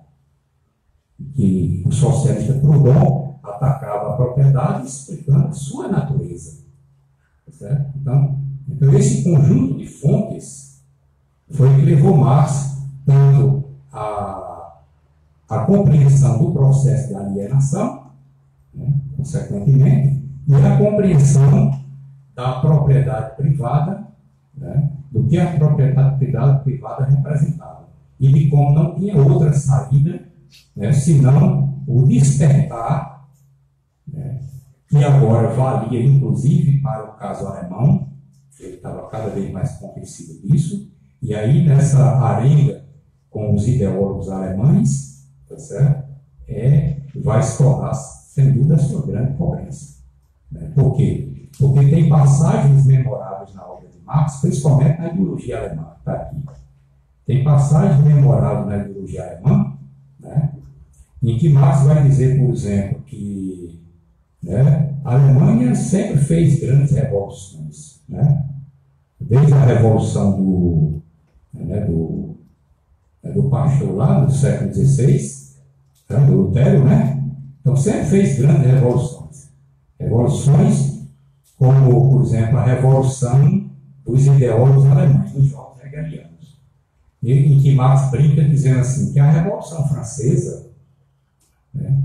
Que o socialista Proudhon atacava a propriedade explicando a sua natureza. Certo? Então, então, esse conjunto de fontes foi que levou Marx tanto a, a compreensão do processo de alienação, né, consequentemente, e a compreensão da propriedade privada, né, do que a propriedade privada, privada representava, e de como não tinha outra saída, né, senão o despertar, né, que agora valia inclusive para o caso alemão. Ele estava cada vez mais convencido disso, e aí nessa arenga com os ideólogos alemães, tá certo? É, vai se tornar, sem dúvida, a sua grande cobrança. Né? Por quê? Porque tem passagens memoráveis na obra de Marx, principalmente na ideologia alemã, está aqui. Tem passagens memoráveis na ideologia alemã, né, em que Marx vai dizer, por exemplo, que, né, a Alemanha sempre fez grandes revoluções, né? Desde a revolução do, né, do, do Pastor lá no século dezesseis, né, do Lutero, né? Então sempre fez grandes revoluções. Revoluções como, por exemplo, a revolução dos ideólogos alemães, dos jovens hegelianos, em que Marx brinca dizendo assim, que a Revolução Francesa, né,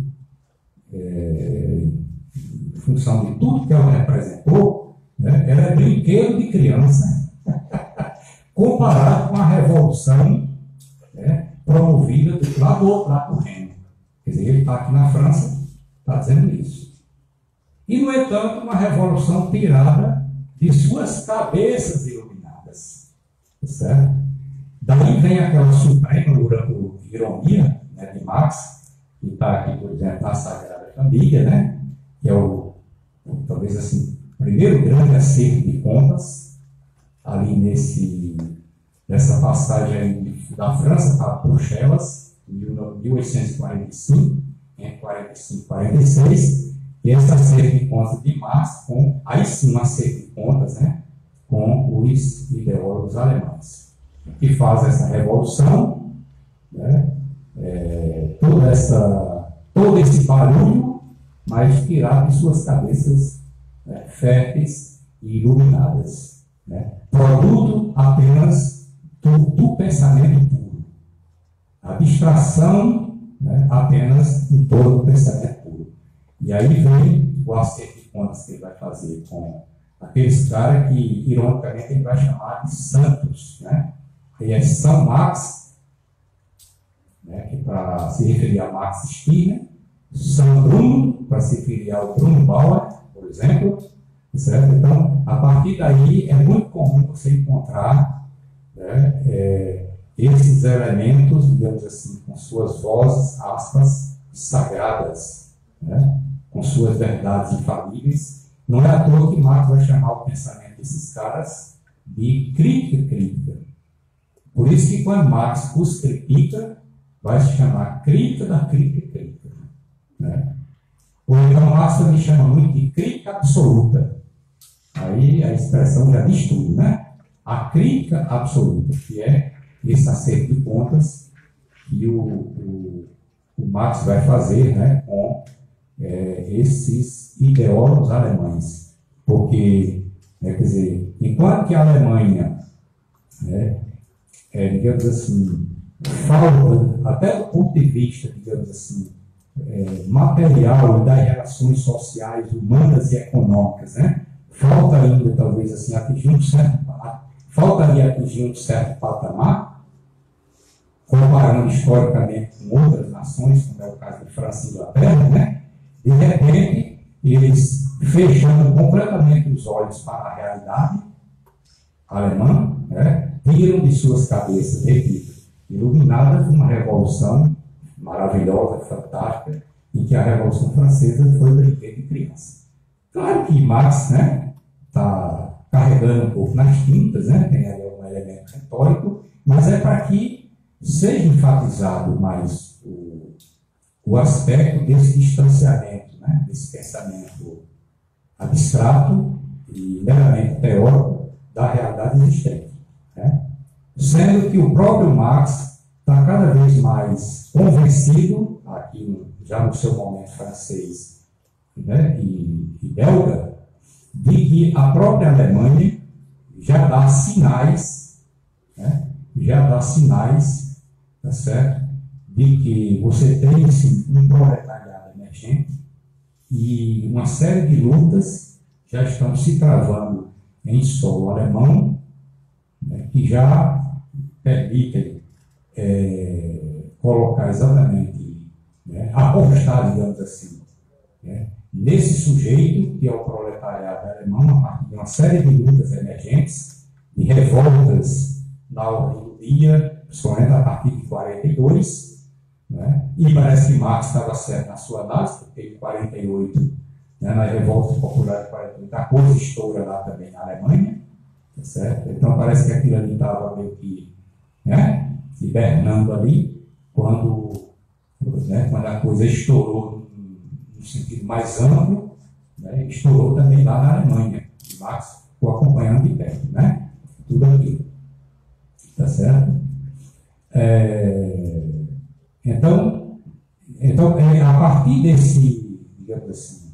é, em função de tudo que ela representou, né, era brinquedo de criança, comparado com a Revolução, né, promovida do, lá do outro lado do Reno. Quer dizer, ele está aqui na França, está dizendo isso. E, no entanto, uma revolução tirada de suas cabeças iluminadas. Certo? Daí vem aquela suprema ironia, né, de Marx, que está aqui, por exemplo, na Sagrada Família, né, que é o, talvez assim, o primeiro grande acerto de contas, ali nesse, nessa passagem aí da França para Bruxelas, em mil oitocentos e quarenta e cinco, entre quarenta e cinco e quarenta e seis, e esse acerto de contas de Marx, com, aí sim um acerto de contas, né, com os ideólogos alemães, que faz essa revolução, né, é, toda essa, todo esse barulho, mas tirado de suas cabeças, né, férteis e iluminadas, né, produto apenas do, do pensamento puro, abstração, né, apenas em torno do pensamento puro. E aí vem o acerto de contas que ele vai fazer com aqueles caras que, ironicamente, ele vai chamar de santos, né? E é São Max, né, que para se referir a Max Stirner, São Bruno, para se referir ao Bruno Bauer, por exemplo, certo? Então, a partir daí, é muito comum você encontrar, né, é, esses elementos, digamos assim, com suas vozes, aspas, sagradas, né, com suas verdades infalíveis. Não é à toa que Marx vai chamar o pensamento desses caras de crítica crítica. Por isso que quando Marx os critica, vai se chamar crítica da crítica crítica. Né? Ou então Marx também chama muito de crítica absoluta. Aí a expressão já diz tudo, né? A crítica absoluta, que é esse acerto de contas que o, o, o Marx vai fazer, né, com é, esses ideólogos alemães. Porque, é, quer dizer, enquanto que a Alemanha, né, é, digamos assim, falta, até do ponto de vista, digamos assim, é, material das relações sociais, humanas e econômicas, né, falta ainda, talvez, assim, atingir um certo, faltaria atingir um certo patamar, comparando historicamente com outras nações, como é o caso de França e Inglaterra, né? De repente, eles fechando completamente os olhos para a realidade alemã, né? Tiram de suas cabeças, repito, iluminadas por uma revolução maravilhosa, fantástica, em que a Revolução Francesa foi brinquedo de criança. Claro que Marx, né, está carregando um pouco nas tintas, né, tem ali um elemento retórico, mas é para que seja enfatizado mais o, o aspecto desse distanciamento, né, desse pensamento abstrato e meramente teórico da realidade existente. Né? Sendo que o próprio Marx está cada vez mais convencido, aqui já no seu momento francês, né, e, e belga, de que a própria Alemanha já dá sinais, né, já dá sinais, tá certo, de que você tem sim, um proletariado emergente e uma série de lutas já estão se travando em solo alemão, né, que já permitem é, colocar exatamente, né, apostar, digamos assim, né, nesse sujeito que é o proletariado alemão, a partir de uma série de lutas emergentes, de revoltas na ordem do dia, principalmente a partir de quarenta e dois, né? E parece que Marx estava certo na sua análise, porque em quarenta e oito, né, na revolta popular de quarenta e oito, a coisa estoura lá também na Alemanha, tá certo? Então parece que aquilo ali estava meio que, né, hibernando ali, quando, né, quando a coisa estourou no sentido mais amplo, né, estourou também lá na Alemanha. E Marx ficou acompanhando de perto, né, tudo aquilo. Tá certo? É, então, então é, a partir desse, digamos assim,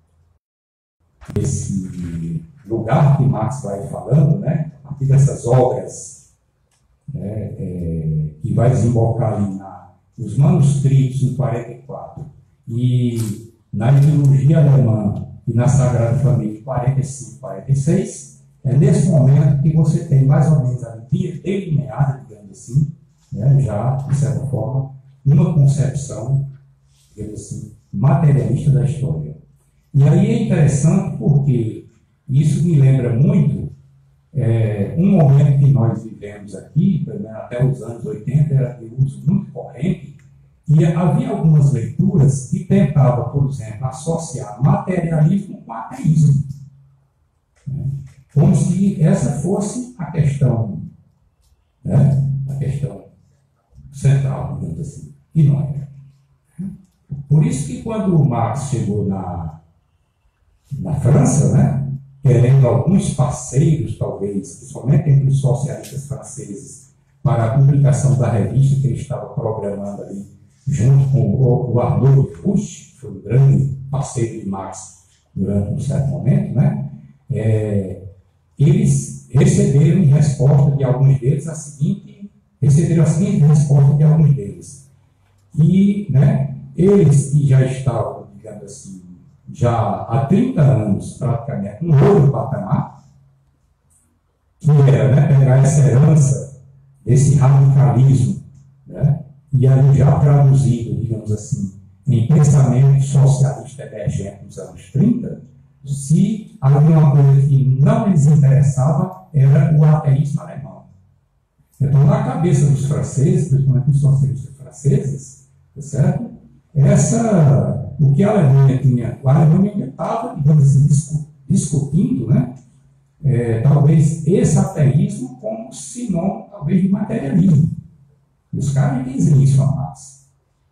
desse lugar que Marx vai falando, né, a partir dessas obras, né, é, que vai desembocar ali na, nos manuscritos em quarenta e quatro e na ideologia alemã e na Sagrada Família em quarenta e cinco, quarenta e seis, é nesse momento que você tem mais ou menos a delineada, digamos assim, né, já, de certa forma, uma concepção, digamos assim, materialista da história. E aí é interessante porque isso me lembra muito é, um momento que nós vivemos aqui, pelo menos até os anos oitenta, era de uso muito corrente, e havia algumas leituras que tentavam, por exemplo, associar materialismo com ateísmo. Né? Como se essa fosse a questão, né? A questão central, digamos assim. E não é. Por isso que quando o Marx chegou na, na França, né, querendo alguns parceiros, talvez, principalmente entre os socialistas franceses, para a publicação da revista que ele estava programando ali, junto com o, o Arnaud Fuchs, que foi um grande parceiro de Marx durante um certo momento, né, é, eles receberam em resposta de alguns deles a seguinte, receberam a seguinte resposta de alguns deles. E, né, eles que já estavam, digamos assim, já há trinta anos, praticamente, um outro patamar, que era, né, pegar essa herança desse radicalismo, né, e ali já traduzido, digamos assim, em pensamento socialista emergente nos anos trinta, se havia uma coisa que não lhes interessava, era o ateísmo alemão. Então, na cabeça dos franceses, principalmente dos socialistas franceses, tá certo? Essa, o que a Alemanha tinha, a Alemanha estava, digamos assim, discutindo, né? É, talvez esse ateísmo como sinônimo, talvez, de materialismo. E os caras dizem isso a Marx.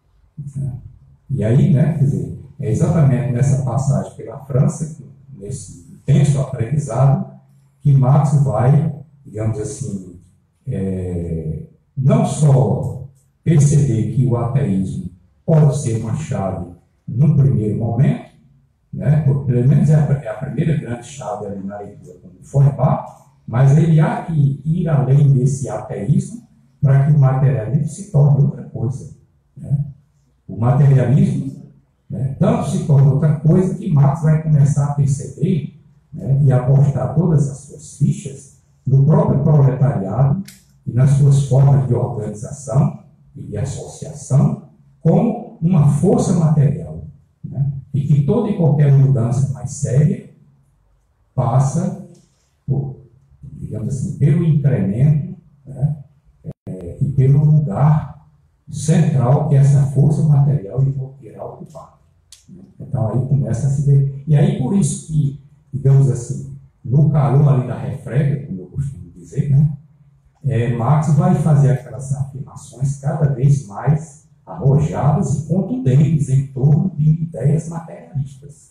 E aí, né, quer dizer, é exatamente nessa passagem pela França, nesse intenso aprendizado, que Marx vai, digamos assim, é, não só perceber que o ateísmo pode ser uma chave num primeiro momento, né, pelo menos é a, é a primeira grande chave ali na leitura com Feuerbach, mas ele há que ir além desse ateísmo para que o materialismo se torne outra coisa. Né? O materialismo, né, tanto se torna outra coisa que Marx vai começar a perceber, né, e apostar todas as suas fichas no próprio proletariado e nas suas formas de organização e de associação como uma força material. Né, e que toda e qualquer mudança mais séria passa por, digamos assim, pelo incremento, né, é, e pelo lugar central que essa força material irá ocupar. Então aí começa a se ver. E aí por isso que, digamos assim, no calor ali da refrega, como eu costumo dizer, né, é, Marx vai fazer aquelas afirmações cada vez mais arrojadas e contundentes em torno de ideias materialistas.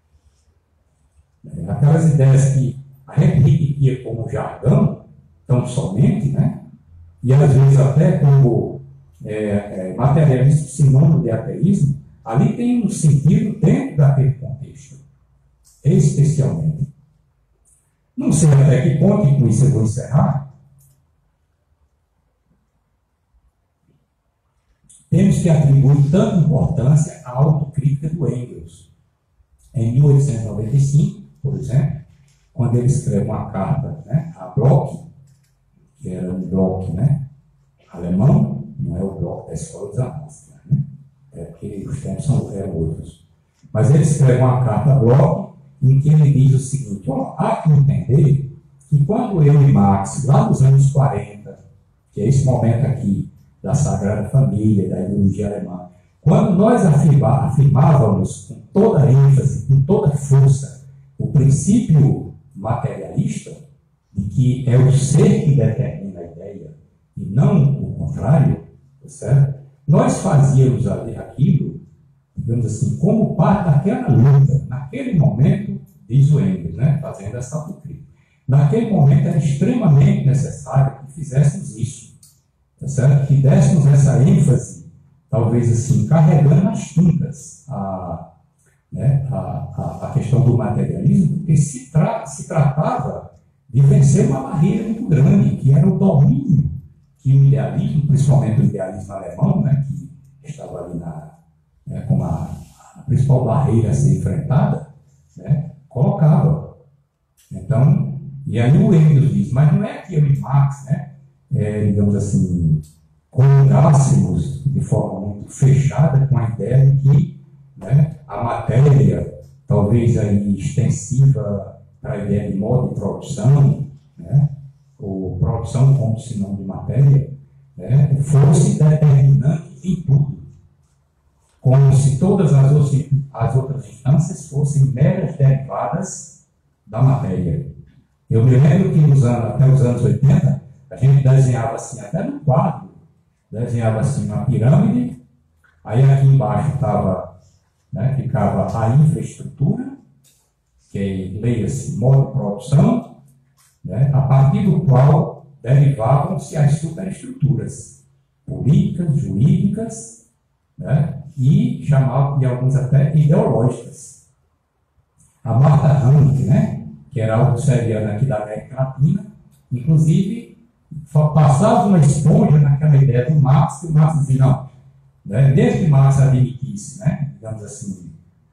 É, aquelas ideias que a gente repetia como jargão, tão somente, né, e às vezes até como é, é, materialismo sinônimo de ateísmo, ali tem um sentido dentro daquele contexto, especialmente. Não sei até que ponto, e com isso eu vou encerrar, temos que atribuir tanta importância à autocrítica do Engels. Em mil oitocentos e noventa e cinco, por exemplo, quando ele escreve uma carta, né, a Bloch, que era um bloco, né, alemão, não é o bloco da Escola dos Análises, né? É porque os tempos são, eram outros. Mas ele escreve uma carta a Bloch em que ele diz o seguinte: ó, há que entender que quando eu e Marx, lá nos anos quarenta, que é esse momento aqui da Sagrada Família, da ideologia alemã, quando nós afirma, afirmávamos com toda ênfase, com toda força, o princípio materialista, de que é o ser que determina a ideia, e não o contrário, certo? Nós fazíamos aquilo, digamos assim, como parte daquela luta. Naquele momento, diz o Engels, né, fazendo essa autocrítica, naquele momento era extremamente necessário que fizéssemos isso, tá certo? Que dessemos essa ênfase, talvez assim, carregando nas tintas a, né, a, a, a questão do materialismo, porque se, tra se tratava de vencer uma barreira muito grande, que era o domínio que o idealismo, principalmente o idealismo alemão, né, que estava ali na, né, como a, a principal barreira a ser enfrentada, né, colocava. Então, e aí o Engels diz, mas não é que eu e Marx, né, é, digamos assim, comungássemos de forma muito fechada com a ideia de que, né, a matéria, talvez aí extensiva para a ideia de modo de produção, né, ou produção como sinônimo de matéria, né, fosse determinante em tudo, como se todas as, as outras instâncias fossem meras derivadas da matéria. Eu me lembro que nos anos, até os anos oitenta, a gente desenhava assim, até no quadro, desenhava assim uma pirâmide, aí aqui embaixo estava, né, ficava a infraestrutura, que leia-se modo de produção, né, a partir do qual derivavam-se as superestruturas políticas, jurídicas, né, e chamavam, e alguns até ideológicas. A Martha Hanke, né, que era autosseriana aqui da América Latina, inclusive passava uma esponja naquela ideia do Marx, que o Marx dizia, não, né, desde que Marx admitisse, né, digamos assim,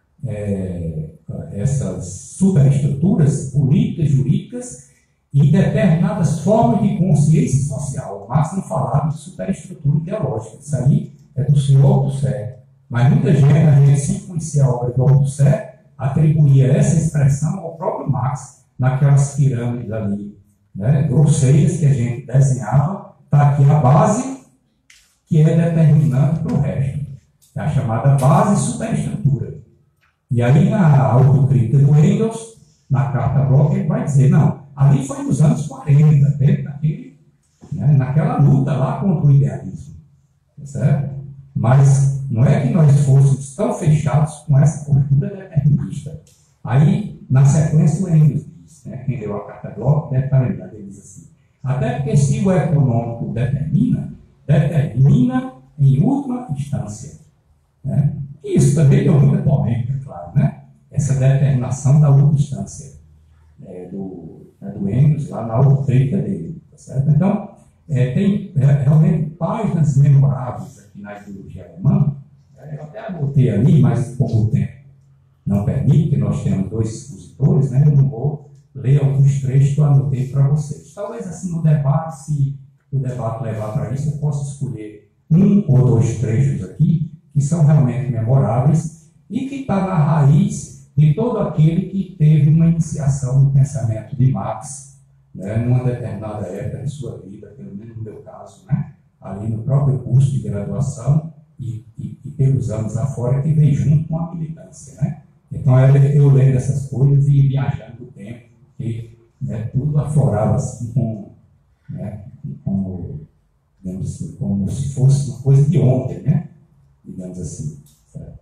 é, essas superestruturas políticas, jurídicas e determinadas formas de consciência social. Marx não falava de superestrutura ideológica, isso aí é do senhor Althusser. Mas muita gente, a gente sempre conhecia a obra do Althusser atribuía essa expressão ao próprio Marx, naquelas pirâmides ali, né, grosseiras que a gente desenhava. Está aqui a base que é determinante para o resto. É a chamada base superestrutura. E aí, na autocrítica do Engels, na carta Bloch, ele vai dizer, não, ali foi nos anos quarenta, dentro daquele, né, naquela luta lá contra o idealismo. Certo? Mas não é que nós fôssemos tão fechados com essa postura determinista. Aí, na sequência, o Engels diz, né, quem leu a carta Bloch deve estar lembrado, ele diz assim, até porque se o econômico determina, determina em última instância. Né? E isso também deu muita polêmica, claro, né? Essa determinação da última instância é, do, né, do Engels, lá na autocrítica dele. Tá certo? Então, é, tem é, realmente páginas memoráveis aqui na ideologia alemã. É, eu até anotei ali, mas como o tempo não permite, que nós temos dois expositores, né, eu não vou ler alguns trechos que eu anotei para vocês. Talvez assim no debate, se o debate levar para isso, eu possa escolher um ou dois trechos aqui que são realmente memoráveis e que está na raiz de todo aquele que teve uma iniciação no pensamento de Marx, né, numa determinada época de sua vida, pelo menos no meu caso, né, ali no próprio curso de graduação e, e, e pelos anos afora, que veio junto com a militância. Né? Então eu, eu lembro dessas coisas e viajando o tempo, que né, tudo aflorava assim com, né, como, digamos assim, como se fosse uma coisa de ontem, né? Digamos assim. Certo?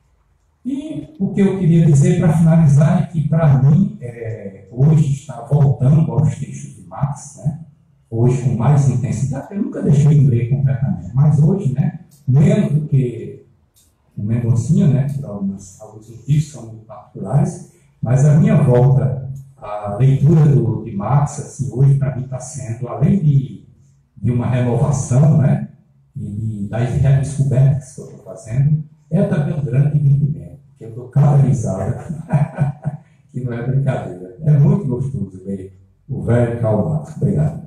E o que eu queria dizer para finalizar é que, para mim, é, hoje está voltando aos textos de Marx, né? Hoje com mais intensidade. Eu nunca deixei de ler completamente, mas hoje, né, menos do que o Mendoncinha, né, por algumas, alguns motivos são muito particulares, mas a minha volta à leitura do, de Marx, assim, hoje para mim está sendo, além de, de uma renovação, né, e das redescobertas que eu estou fazendo, é também um grande divertimento, que eu estou canalizado, que não é brincadeira. É muito gostoso ler o velho Karl Marx. Obrigado.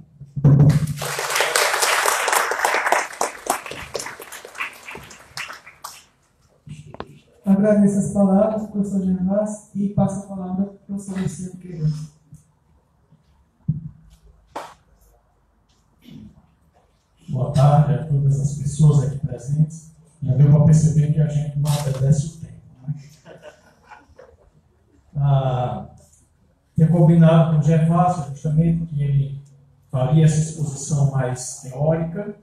Agradeço as palavras do professor Gervásio e passo a palavra para o professor Luciano Queiroz. Boa tarde a todas as pessoas aqui presentes. Já deu para perceber que a gente não obedece o tempo. Né? Ah, ter combinado com o Gervásio justamente que ele faria essa exposição mais teórica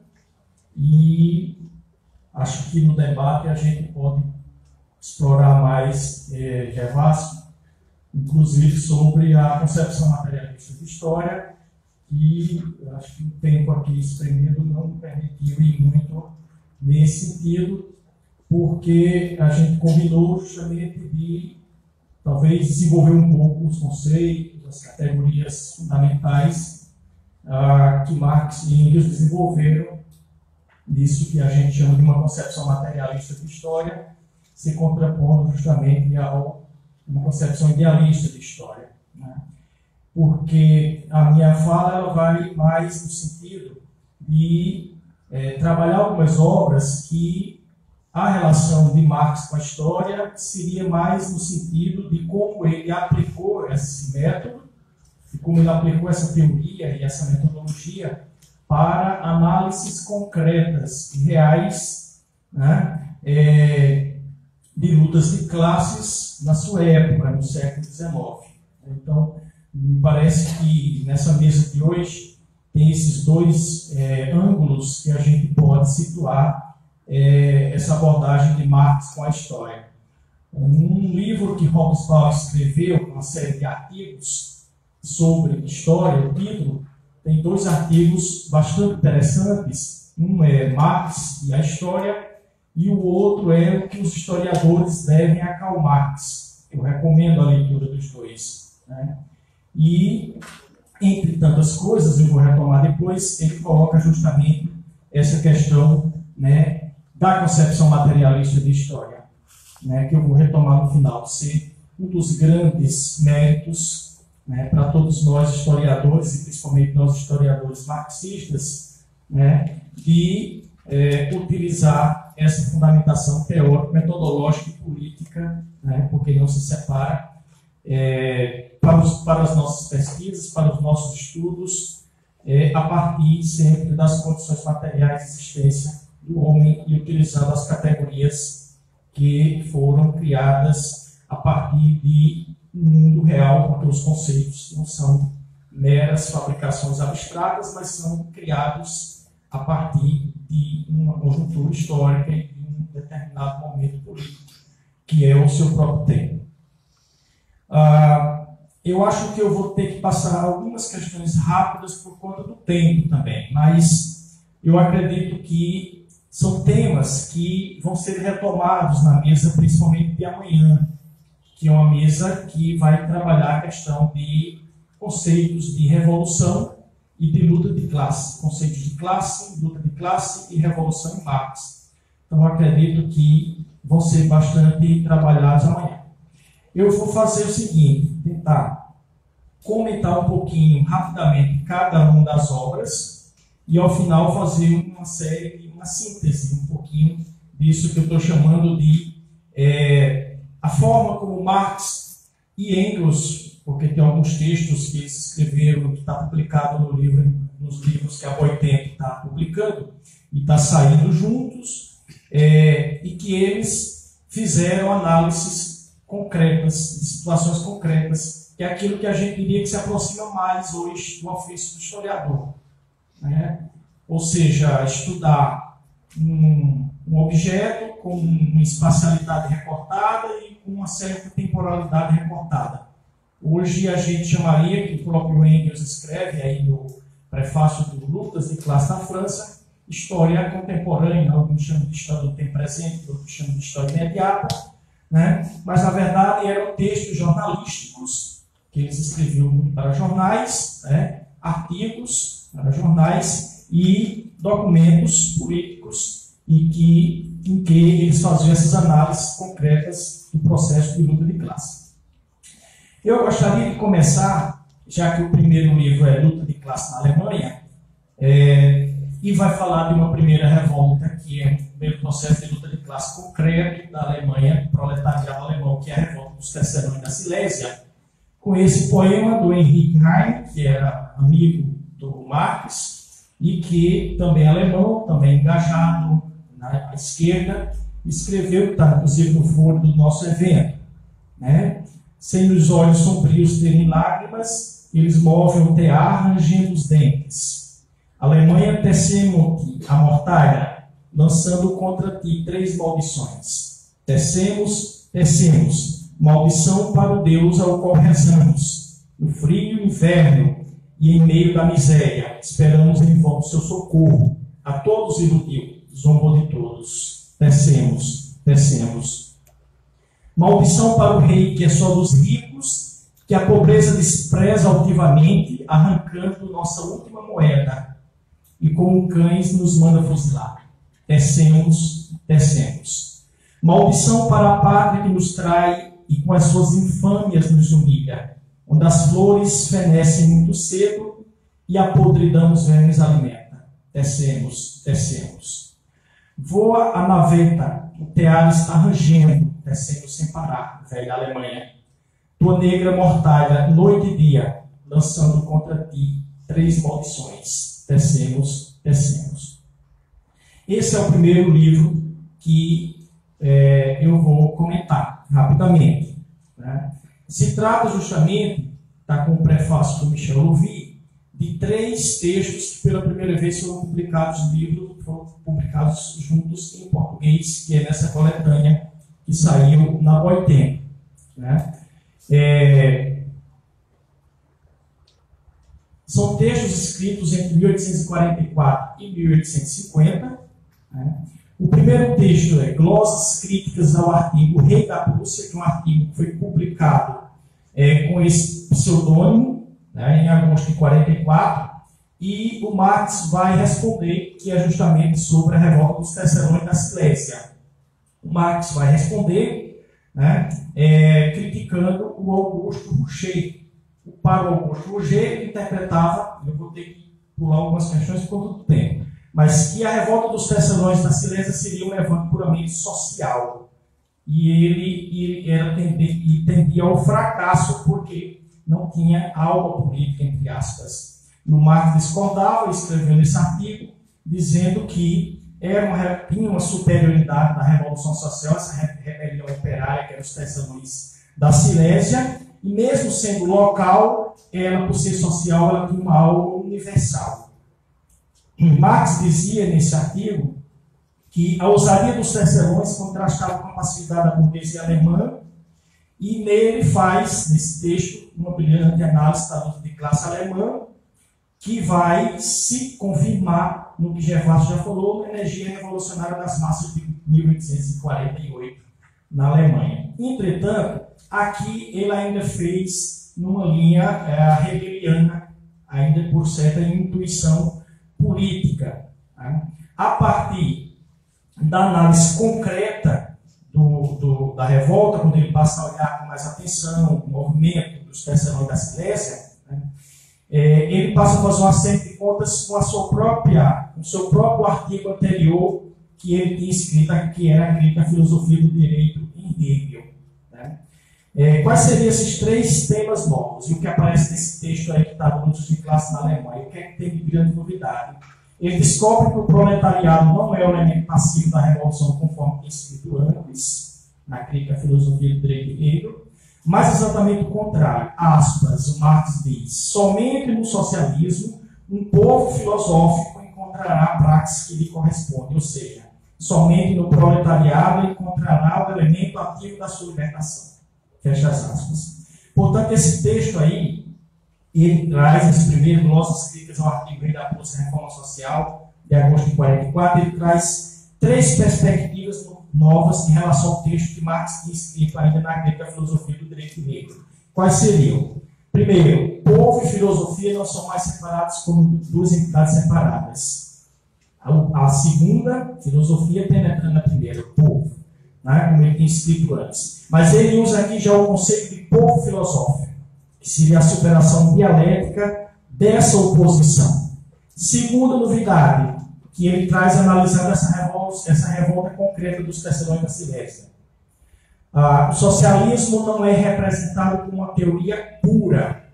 e acho que no debate a gente pode explorar mais eh, Gervásio, inclusive sobre a concepção materialista de história, e acho que o tempo aqui espremido não permitiu ir muito nesse sentido, porque a gente combinou justamente de talvez desenvolver um pouco os conceitos, as categorias fundamentais ah, que Marx e Engels desenvolveram, disso que a gente chama de uma concepção materialista de história, se contrapondo justamente a uma concepção idealista de história. Né? Porque a minha fala ela vai mais no sentido de é, trabalhar algumas obras que a relação de Marx com a história seria mais no sentido de como ele aplicou esse método, e como ele aplicou essa teoria e essa metodologia para análises concretas e reais, né, é, de lutas de classes na sua época, no século dezenove. Então, me parece que nessa mesa de hoje tem esses dois é, ângulos que a gente pode situar é, essa abordagem de Marx com a história. Um livro que Hobsbawm escreveu, uma série de artigos sobre história, o título, tem dois artigos bastante interessantes. Um é Marx e a História, e o outro é o que os historiadores devem a Karl Marx. Eu recomendo a leitura dos dois. Né? E, entre tantas coisas, eu vou retomar depois, ele coloca justamente essa questão, né, da concepção materialista de história, né, que eu vou retomar no final, de ser um dos grandes méritos, né, para todos nós historiadores, e principalmente nós historiadores marxistas, né, de é, utilizar dar essa fundamentação teórica, metodológica e política, né, porque não se separa, é, para, os, para as nossas pesquisas, para os nossos estudos, é, a partir sempre das condições materiais de existência do homem e utilizando as categorias que foram criadas a partir de um mundo real, porque os conceitos não são meras fabricações abstratas, mas são criados a partir de uma conjuntura histórica e de um determinado momento político, que é o seu próprio tempo. Ah, eu acho que eu vou ter que passar algumas questões rápidas por conta do tempo também, mas eu acredito que são temas que vão ser retomados na mesa, principalmente de amanhã, que é uma mesa que vai trabalhar a questão de conceitos de revolução e de luta de classe, conceitos de classe, luta de classe e revolução em Marx. Então, eu acredito que vão ser bastante trabalhados amanhã. Eu vou fazer o seguinte, tentar comentar um pouquinho, rapidamente, cada uma das obras e, ao final, fazer uma série, uma síntese, um pouquinho disso que eu estou chamando de é, a forma como Marx e Engels, porque tem alguns textos que eles escreveram, que está publicado no livro, nos livros que a Boitempo está publicando, e está saindo juntos, é, e que eles fizeram análises concretas, de situações concretas, que é aquilo que a gente diria que se aproxima mais hoje do ofício do historiador. Né? Ou seja, estudar um, um objeto com uma espacialidade recortada e com uma certa temporalidade recortada. Hoje a gente chamaria, que o próprio Engels escreve aí no prefácio do Lutas de Classe da França, história contemporânea, alguns chamam de história do tempo presente, outros chamam de história imediata, né? Mas na verdade eram textos jornalísticos que eles escreviam para jornais, né? Artigos para jornais e documentos políticos e que, em que eles faziam essas análises concretas do processo de luta de classe. Eu gostaria de começar, já que o primeiro livro é Luta de Classe na Alemanha, é, e vai falar de uma primeira revolta, que é o primeiro processo de luta de classe concreto da Alemanha, proletariado alemão, que é a revolta dos Tecerões da Silésia, com esse poema do Heinrich Heine, que era amigo do Marx, e que também é alemão, também engajado na esquerda, escreveu, que está inclusive no foro do nosso evento, né? Sem os olhos sombrios terem lágrimas, eles movem o tear rangendo os dentes. Alemanha, tecemo-te, a mortalha, lançando contra ti três maldições. Tecemos, tecemos, maldição para o Deus ao qual rezamos. No frio inverno e em meio da miséria, esperamos em vão seu socorro. A todos iludiu, zombou de todos. Tecemos, tecemos. Maldição para o rei que é só dos ricos, que a pobreza despreza altivamente, arrancando nossa última moeda, e como cães nos manda fuzilar. Tecemos, tecemos. Maldição para a pátria que nos trai e com as suas infâmias nos humilha, onde as flores fenecem muito cedo e a podridão os vermes alimenta. Tecemos, tecemos. Voa a naveta, o tear está rangendo, descendo sem parar, velha Alemanha. Tua negra mortalha, noite e dia, lançando contra ti três maldições. Tecemos, tecemos. Esse é o primeiro livro que é, eu vou comentar rapidamente. Né? Se trata justamente, está com o prefácio do Michel Louvi, de três textos que pela primeira vez foram publicados no livro, foram publicados juntos em português, que é nessa coletânea que saiu na Boitempo. Né? É... São textos escritos entre mil oitocentos e quarenta e quatro e mil oitocentos e cinquenta. Né? O primeiro texto é Glosas Críticas ao artigo Rei da Prússia, que é um artigo que foi publicado é, com esse pseudônimo, né, em agosto de quarenta e quatro, e o Marx vai responder, que é justamente sobre a revolta dos Tecerões da Silésia. O Marx vai responder, né, é, criticando o Augusto Rouchet. Para o Augusto Rouchet, ele interpretava, eu vou ter que pular algumas questões por conta do tempo, mas que a revolta dos Tecelões da Silésia seria um levante puramente social. E ele, ele era tendia, e tendia ao fracasso porque não tinha alma política, entre aspas. E o Marx discordava e escreveu nesse artigo dizendo que era uma, tinha uma superioridade da Revolução Social, essa rebelião operária, que era os Tecelões da Silésia, e mesmo sendo local, ela, por ser social, ela tinha uma alma universal. Marx dizia nesse artigo que a ousadia dos Tecelões contrastava com a passividade da burguesia alemã, e nele faz, nesse texto, uma brilhante análise da luta de classe alemã, que vai se confirmar no que Gervásio já falou, na energia revolucionária das massas de mil oitocentos e quarenta e oito na Alemanha. Entretanto, aqui ele ainda fez numa linha é, hegeliana, ainda por certa intuição política. Né? A partir da análise concreta do, do, da revolta, quando ele passa a olhar com mais atenção o movimento dos Tecelões da Silésia, né? É, ele passa a fazer uma série de contas com a sua própria, com o seu próprio artigo anterior que ele tinha escrito, que era a crítica à filosofia do direito em Hegel. Né? É, quais seriam esses três temas novos? E o que aparece nesse texto aí que está no Lutas de Classe na Alemanha? O que é que tem de grande novidade? Ele descobre que o proletariado não é o elemento passivo da revolução, conforme tem escrito antes, na crítica à filosofia do direito de Hegel, mas exatamente o contrário. Aspas, o Marx diz: somente no socialismo um povo filosófico encontrará a praxe que lhe corresponde, ou seja, somente no proletariado encontrará o elemento ativo da sua libertação. Fecha as aspas. Portanto, esse texto aí, ele traz, esse primeiro, nossas críticas ao artigo da Polícia Reforma Social, de agosto de quarenta e quatro, ele traz três perspectivas novas em relação ao texto que Marx tinha escrito ainda na crítica à filosofia do direito negro. Quais seriam? Primeiro, povo e filosofia não são mais separados como duas entidades separadas. A, a segunda, filosofia, penetrando na primeira, povo, né, como ele tinha escrito antes. Mas ele usa aqui já o conceito de povo filosófico, que seria a superação dialética dessa oposição. Segunda novidade, que ele traz analisando essa revolta, essa revolta concreta dos Tecelões da Silésia. Ah, o socialismo não é representado como uma teoria pura,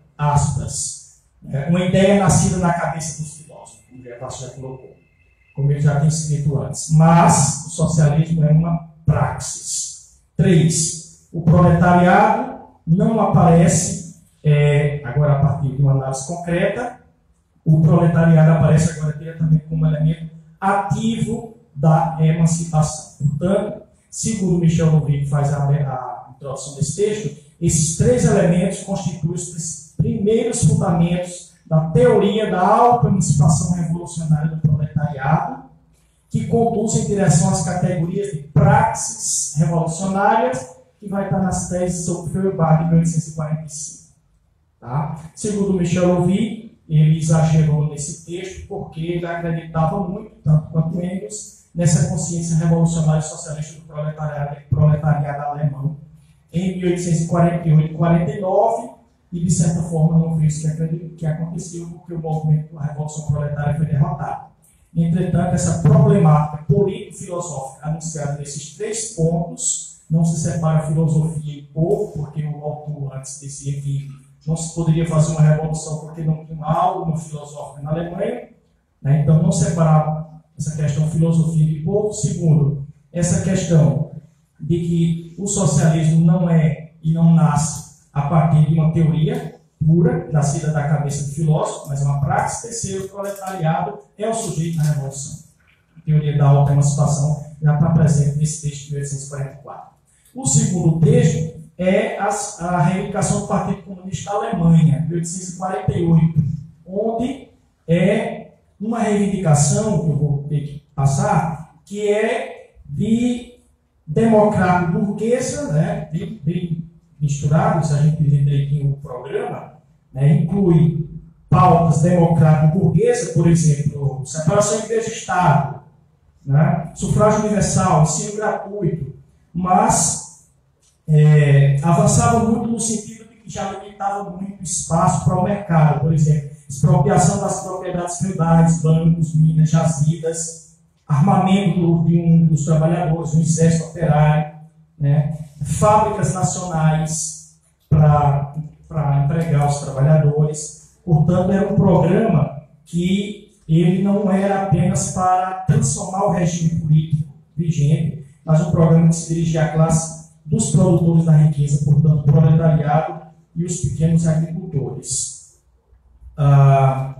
aspas, é uma ideia nascida na cabeça dos filósofos, como o Gervásio já colocou, como ele já tem escrito antes, mas o socialismo é uma praxis. Três, o proletariado não aparece, é, agora a partir de uma análise concreta, o proletariado aparece agora diretamente como elemento ativo da emancipação. Portanto, segundo Michel Louvi, que faz a, a introdução desse texto, esses três elementos constituem os primeiros fundamentos da teoria da autoemancipação revolucionária do proletariado, que conduz em direção às categorias de praxis revolucionárias, que vai estar nas teses sobre Feuerbach de mil oitocentos e quarenta e cinco. Tá? Segundo Michel Louvi, ele exagerou nesse texto porque ele acreditava muito, tanto quanto Engels, nessa consciência revolucionária e socialista do proletariado, proletariado alemão em mil oitocentos e quarenta e oito e quarenta e nove, e de certa forma não foi isso que, que aconteceu, porque o movimento da Revolução Proletária foi derrotado. Entretanto, essa problemática político-filosófica anunciada nesses três pontos não se separa filosofia e povo, porque o autor antes dizia que não se poderia fazer uma revolução porque não tinha algo filosófico na Alemanha, né? Então não separava essa questão filosofia de povo. Segundo, essa questão de que o socialismo não é e não nasce a partir de uma teoria pura, nascida da cabeça do filósofo, mas é uma prática. Terceiro, o proletariado é o sujeito da revolução. A teoria da autoemancipação já está presente nesse texto de mil oitocentos e quarenta e quatro. O segundo texto é as, a reivindicação do Partido Comunista da Alemanha, mil oitocentos e quarenta e oito, onde é uma reivindicação, que eu vou ter que passar, que é de democrata burguesa, né, bem, bem misturado, se a gente ler direitinho o programa, né, inclui pautas democrata burguesa, por exemplo, separação igreja-estado, né, sufrágio universal, ensino gratuito, mas É, avançava muito no sentido de que já limitava muito espaço para o mercado. Por exemplo, expropriação das propriedades feudais, bancos, minas, jazidas, armamento de um dos trabalhadores, um exército operário, né? Fábricas nacionais para empregar os trabalhadores. Portanto, era um programa que ele não era apenas para transformar o regime político vigente, mas um programa que se dirigia à classe dos produtores da riqueza, portanto, o proletariado e os pequenos agricultores. Ah,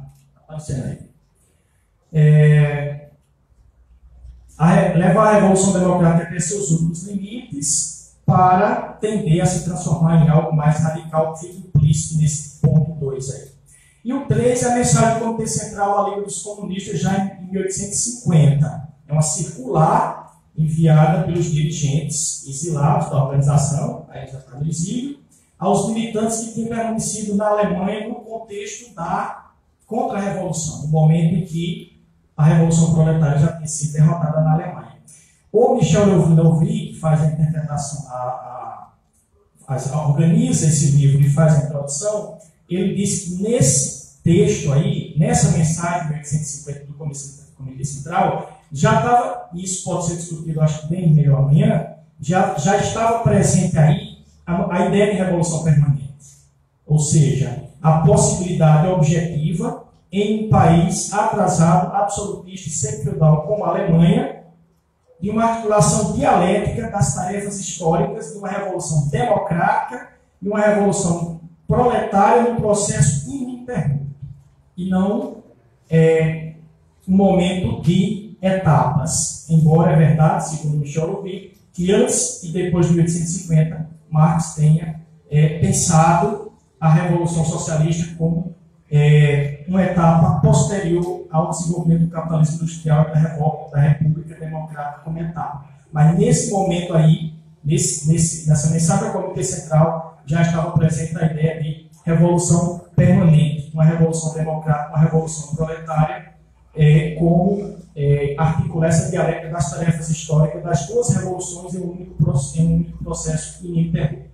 é, a, leva a Revolução Democrática até seus últimos limites para tender a se transformar em algo mais radical, que fica implícito nesse ponto dois aí. E o três é a mensagem do Comitê Central da Liga dos Comunistas, já em mil oitocentos e cinquenta. É uma circular enviada pelos dirigentes exilados da organização, aí já está no exílio, aos militantes que tinham permanecido na Alemanha no contexto da contra-revolução, no momento em que a Revolução Proletária já tinha sido derrotada na Alemanha. O Michel Louvi, que faz a interpretação, a, a, a, organiza esse livro e faz a introdução, ele diz que nesse texto aí, nessa mensagem de mil oitocentos e cinquenta do Comitê Central, já estava, isso pode ser discutido, acho que bem melhor amanhã, já, já estava presente aí a, a ideia de revolução permanente. Ou seja, a possibilidade objetiva em um país atrasado, absolutista e semi-feudal como a Alemanha, de uma articulação dialética das tarefas históricas de uma revolução democrática e uma revolução proletária num processo ininterrupto. E não é, um momento de etapas. Embora é verdade, segundo Michel Louvi, que antes e depois de mil oitocentos e cinquenta, Marx tenha é, pensado a Revolução Socialista como é, uma etapa posterior ao desenvolvimento do capitalismo industrial e da, revolta, da República Democrática como etapa. Mas nesse momento aí, nesse, nesse, nessa mensagem do Comitê Central, já estava presente a ideia de revolução permanente, uma revolução democrática, uma revolução proletária, é, como é, articular essa dialética das tarefas históricas das duas revoluções em um único, em um único processo ininterrupto.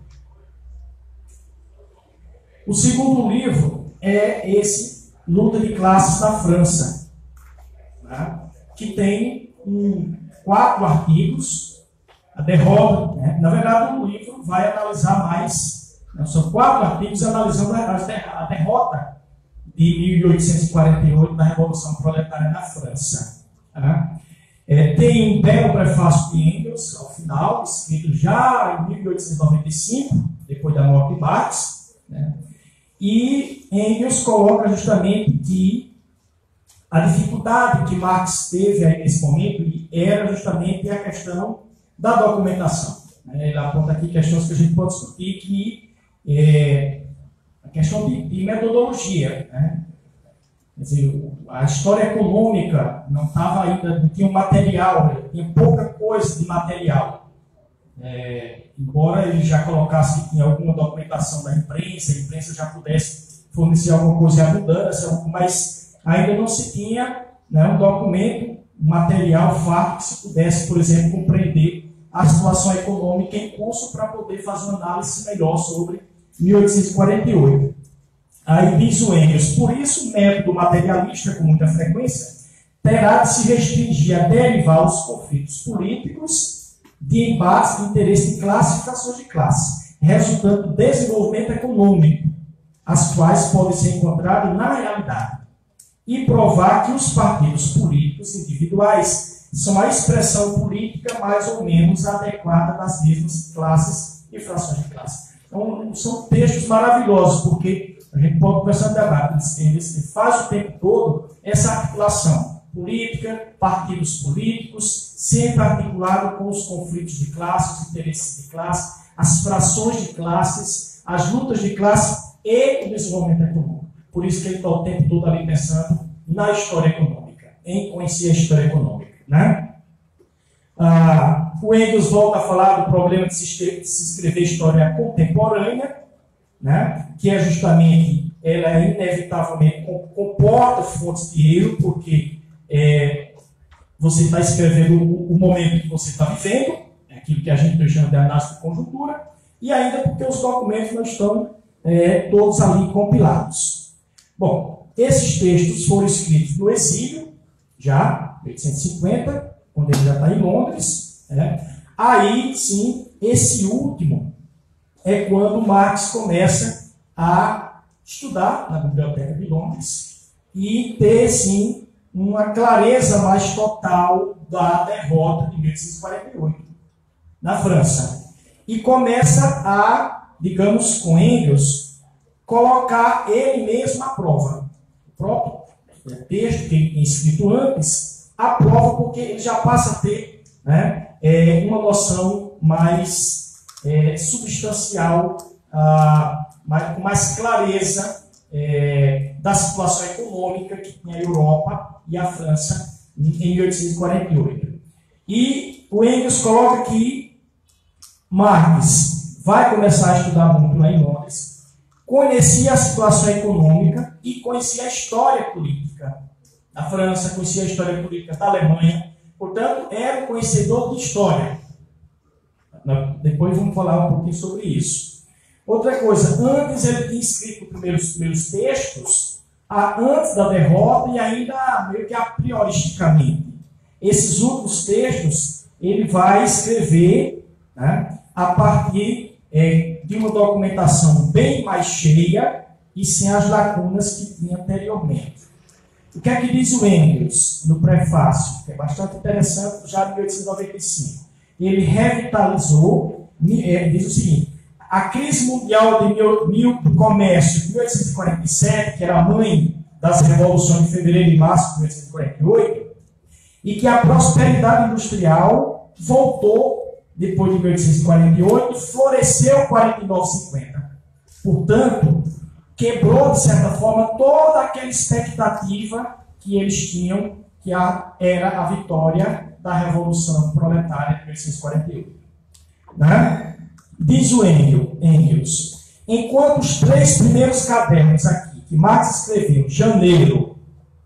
O segundo livro é esse, Luta de Classes na França, né, que tem um, quatro artigos, a derrota, né, na verdade o livro vai analisar mais, né, são quatro artigos analisando a, a derrota de mil oitocentos e quarenta e oito da Revolução Proletária na França. Né. É, tem um belo prefácio de Engels, ao final, escrito já em mil oitocentos e noventa e cinco, depois da morte de Marx, né. E Engels coloca justamente que a dificuldade que Marx teve aí nesse momento era justamente a questão da documentação. Ele aponta aqui questões que a gente pode discutir, que é a questão de, de metodologia. Né? Quer dizer, a história econômica não estava ainda, não tinha um material, tinha pouca coisa de material. É, embora ele já colocasse que tinha alguma documentação da imprensa, a imprensa já pudesse fornecer alguma coisa em abundância, mas ainda não se tinha, né, um documento, um material fato que se pudesse, por exemplo, compreender a situação econômica em curso para poder fazer uma análise melhor sobre mil oitocentos e quarenta e oito. Aí diz o Engels, por isso o método materialista, com muita frequência, terá de se restringir a derivar os conflitos políticos de embates de interesse de classe e frações de classe, resultando do desenvolvimento econômico, as quais podem ser encontradas na realidade, e provar que os partidos políticos individuais são a expressão política mais ou menos adequada das mesmas classes e frações de classe. Então, são textos maravilhosos, porque a gente pode conversar no debate, eles faz o tempo todo essa articulação política, partidos políticos, sempre articulado com os conflitos de classe, os interesses de classe, as frações de classes, as lutas de classe e o desenvolvimento econômico. Por isso que ele está o tempo todo ali pensando na história econômica, em conhecer a história econômica. Né? Ah, o Engels volta a falar do problema de se escrever história contemporânea, né? Que é justamente, ela inevitavelmente comporta fontes de erro, porque É, você está escrevendo o, o momento que você está vivendo, aquilo que a gente chama de análise de conjuntura, e ainda porque os documentos não estão é, todos ali compilados. Bom, esses textos foram escritos no exílio, já, em mil oitocentos e cinquenta, quando ele já está em Londres. Né? Aí, sim, esse último é quando Marx começa a estudar na Biblioteca de Londres e ter, sim, uma clareza mais total da derrota de mil oitocentos e quarenta e oito na França. E começa a, digamos, com Engels, colocar ele mesmo à prova. O próprio texto que ele tinha escrito antes, à prova, porque ele já passa a ter, né, é, uma noção mais é, substancial, ah, mais, com mais clareza é, da situação econômica que tinha a Europa e a França em mil oitocentos e quarenta e oito. E o Engels coloca que Marx vai começar a estudar muito lá em Londres, conhecia a situação econômica e conhecia a história política da França, conhecia a história política da Alemanha, portanto, era um conhecedor de história. Depois vamos falar um pouquinho sobre isso. Outra coisa, antes ele tinha escrito os primeiros, primeiros textos, antes da derrota e ainda meio que a prioristicamente. Esses últimos textos ele vai escrever, né, a partir é, de uma documentação bem mais cheia e sem as lacunas que tinha anteriormente. O que é que diz o Engels no prefácio? Que é bastante interessante, já em mil oitocentos e noventa e cinco. Ele revitalizou, é, diz o seguinte: a crise mundial de mil, mil, do comércio de mil oitocentos e quarenta e sete, que era a mãe das revoluções de fevereiro e março de mil oitocentos e quarenta e oito, e que a prosperidade industrial voltou depois de mil oitocentos e quarenta e oito e floresceu em quarenta e nove, cinquenta. Portanto, quebrou, de certa forma, toda aquela expectativa que eles tinham, que a, era a vitória da Revolução Proletária de mil oitocentos e quarenta e oito. Né? Diz o Engels, enquanto os três primeiros cadernos aqui, que Marx escreveu, janeiro,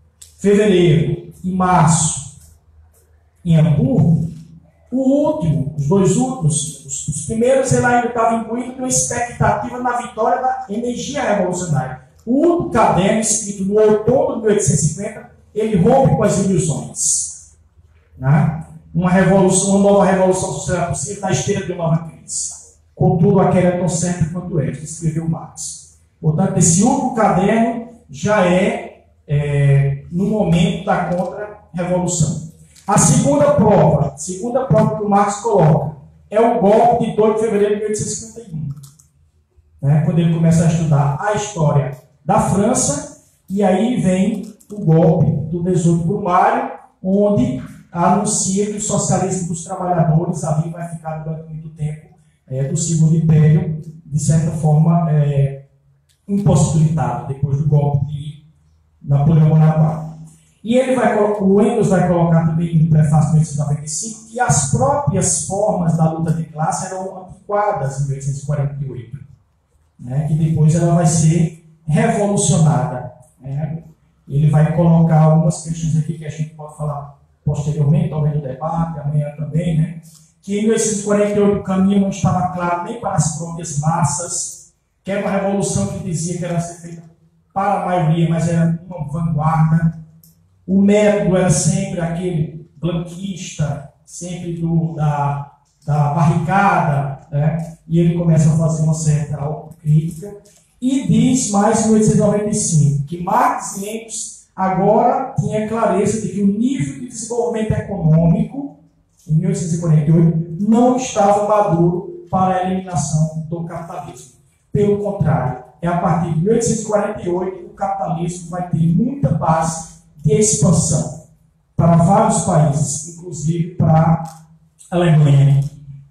fevereiro e março, em Hamburgo, o último, os dois últimos, os, os primeiros, ele ainda estava imbuído de uma expectativa na vitória da energia revolucionária. O último caderno, escrito no outono de mil oitocentos e cinquenta, ele rompe com as ilusões. Né? Uma revolução, uma nova revolução só será possível na esteira de uma nova crise. Contudo, aquela é tão certa quanto esta, escreveu Marx. Portanto, esse último caderno já é, é no momento da contra-revolução. A segunda prova, segunda prova que o Marx coloca, é o golpe de dois de fevereiro de mil oitocentos e cinquenta e um. Né, quando ele começa a estudar a história da França, e aí vem o golpe do dezoito Brumário, onde anuncia que o socialismo dos trabalhadores ali vai ficar durante muito tempo é, do Segundo Império, de certa forma, é, impossibilitado, depois do golpe de Napoleão Bonaparte. E ele vai, o Engels vai colocar também no prefácio de mil oitocentos e noventa e cinco que as próprias formas da luta de classe eram antiquadas em mil oitocentos e quarenta e oito, né, que depois ela vai ser revolucionada. Né. Ele vai colocar algumas questões aqui que a gente pode falar posteriormente, talvez no debate, amanhã também, né, que em mil oitocentos e quarenta e oito o caminho não estava claro nem para as próprias massas, que era uma revolução que dizia que era ser feita para a maioria, mas era uma vanguarda. O método era sempre aquele blanquista, sempre do, da, da barricada, né? E ele começa a fazer uma certa autocrítica. E diz mais em mil oitocentos e noventa e cinco que Marx e Engels agora tinha clareza de que o nível de desenvolvimento econômico, em mil oitocentos e quarenta e oito, não estava maduro para a eliminação do capitalismo. Pelo contrário, é a partir de mil oitocentos e quarenta e oito que o capitalismo vai ter muita base de expansão para vários países, inclusive para a Alemanha.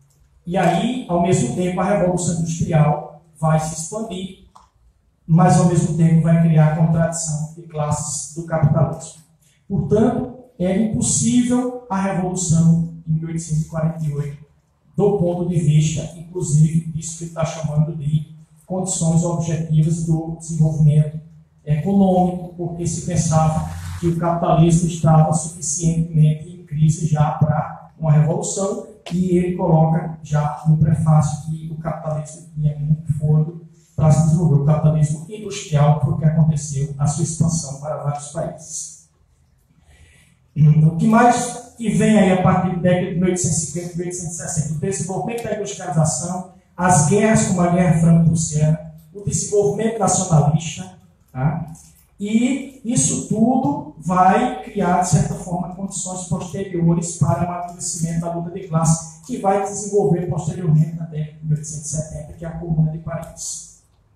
E aí, ao mesmo tempo, a Revolução Industrial vai se expandir, mas ao mesmo tempo vai criar a contradição de classes do capitalismo. Portanto, era impossível a Revolução em mil oitocentos e quarenta e oito, do ponto de vista, inclusive, disso que ele está chamando de condições objetivas do desenvolvimento econômico, porque se pensava que o capitalismo estava suficientemente em crise já para uma revolução, e ele coloca já no prefácio que o capitalismo tinha muito fôlego para se desenvolver o capitalismo industrial, foi o que aconteceu na sua expansão para vários países. O que mais que vem aí a partir da década de mil oitocentos e cinquenta e mil oitocentos e sessenta? O desenvolvimento da industrialização, as guerras como a Guerra Franco-Prussiana, o desenvolvimento nacionalista, tá? E isso tudo vai criar, de certa forma, condições posteriores para o amadurecimento da luta de classe, que vai desenvolver posteriormente na década de mil oitocentos e setenta, que é a Comuna de Paris.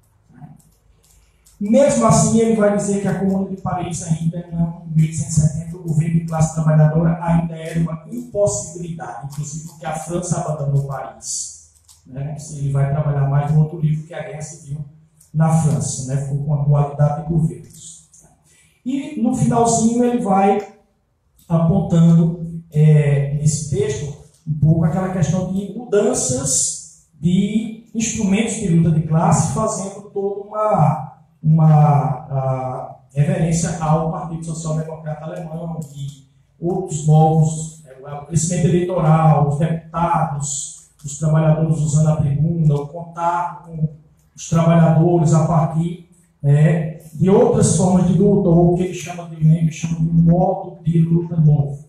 Mesmo assim, ele vai dizer que a Comuna de Paris ainda não, em mil oitocentos e setenta, o governo de classe trabalhadora ainda era uma impossibilidade, inclusive porque a França abandonou Paris. Né? Ele vai trabalhar mais no outro livro, que é a Guerra Civil na França, né? Com a dualidade de governos. E no finalzinho ele vai apontando é, nesse texto um pouco aquela questão de mudanças de instrumentos de luta de classe, fazendo toda uma, uma a, reverência ao Partido Social Democrata Alemão e outros novos, é, o crescimento eleitoral, os deputados, os trabalhadores usando a tribuna, o contato com os trabalhadores a partir é, de outras formas de luta, ou o que ele chama de, ele chama de modo de luta novo.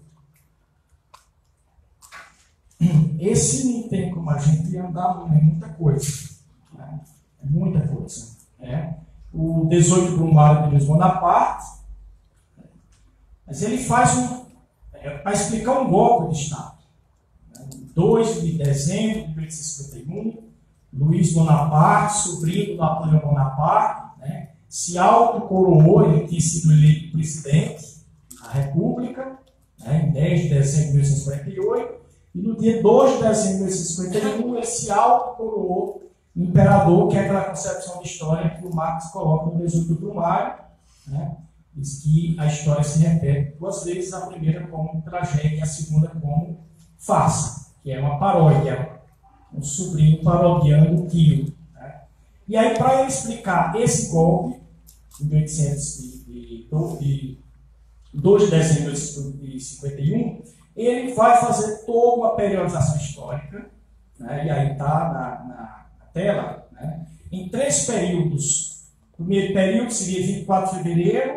Esse não tem como a gente andar, é muita coisa. Né? É muita coisa. É. O dezoito Brumário de Luiz Bonaparte, mas ele faz um, é, para explicar um golpe de Estado. Né? dois de dezembro de mil oitocentos e cinquenta e um, Luiz Bonaparte, sobrinho do Napoleão Bonaparte, né, se autocoroou, ele tinha sido eleito presidente da República, né, em dez de dezembro de mil oitocentos e cinquenta e oito, e no dia dois de dezembro de mil oitocentos e cinquenta e um ele se autocoroou imperador, que é aquela concepção de história que o Marx coloca no dezoito Brumário, né, diz que a história se repete duas vezes, a primeira como tragédia e a segunda como farsa, que é uma paródia, um sobrinho parodiando o tio. Né? E aí, para ele explicar esse golpe, em dois de dezembro de cinquenta e um, ele vai fazer toda uma periodização histórica, né? E aí está na, na, na tela, né? Em três períodos. O primeiro período seria vinte e quatro de fevereiro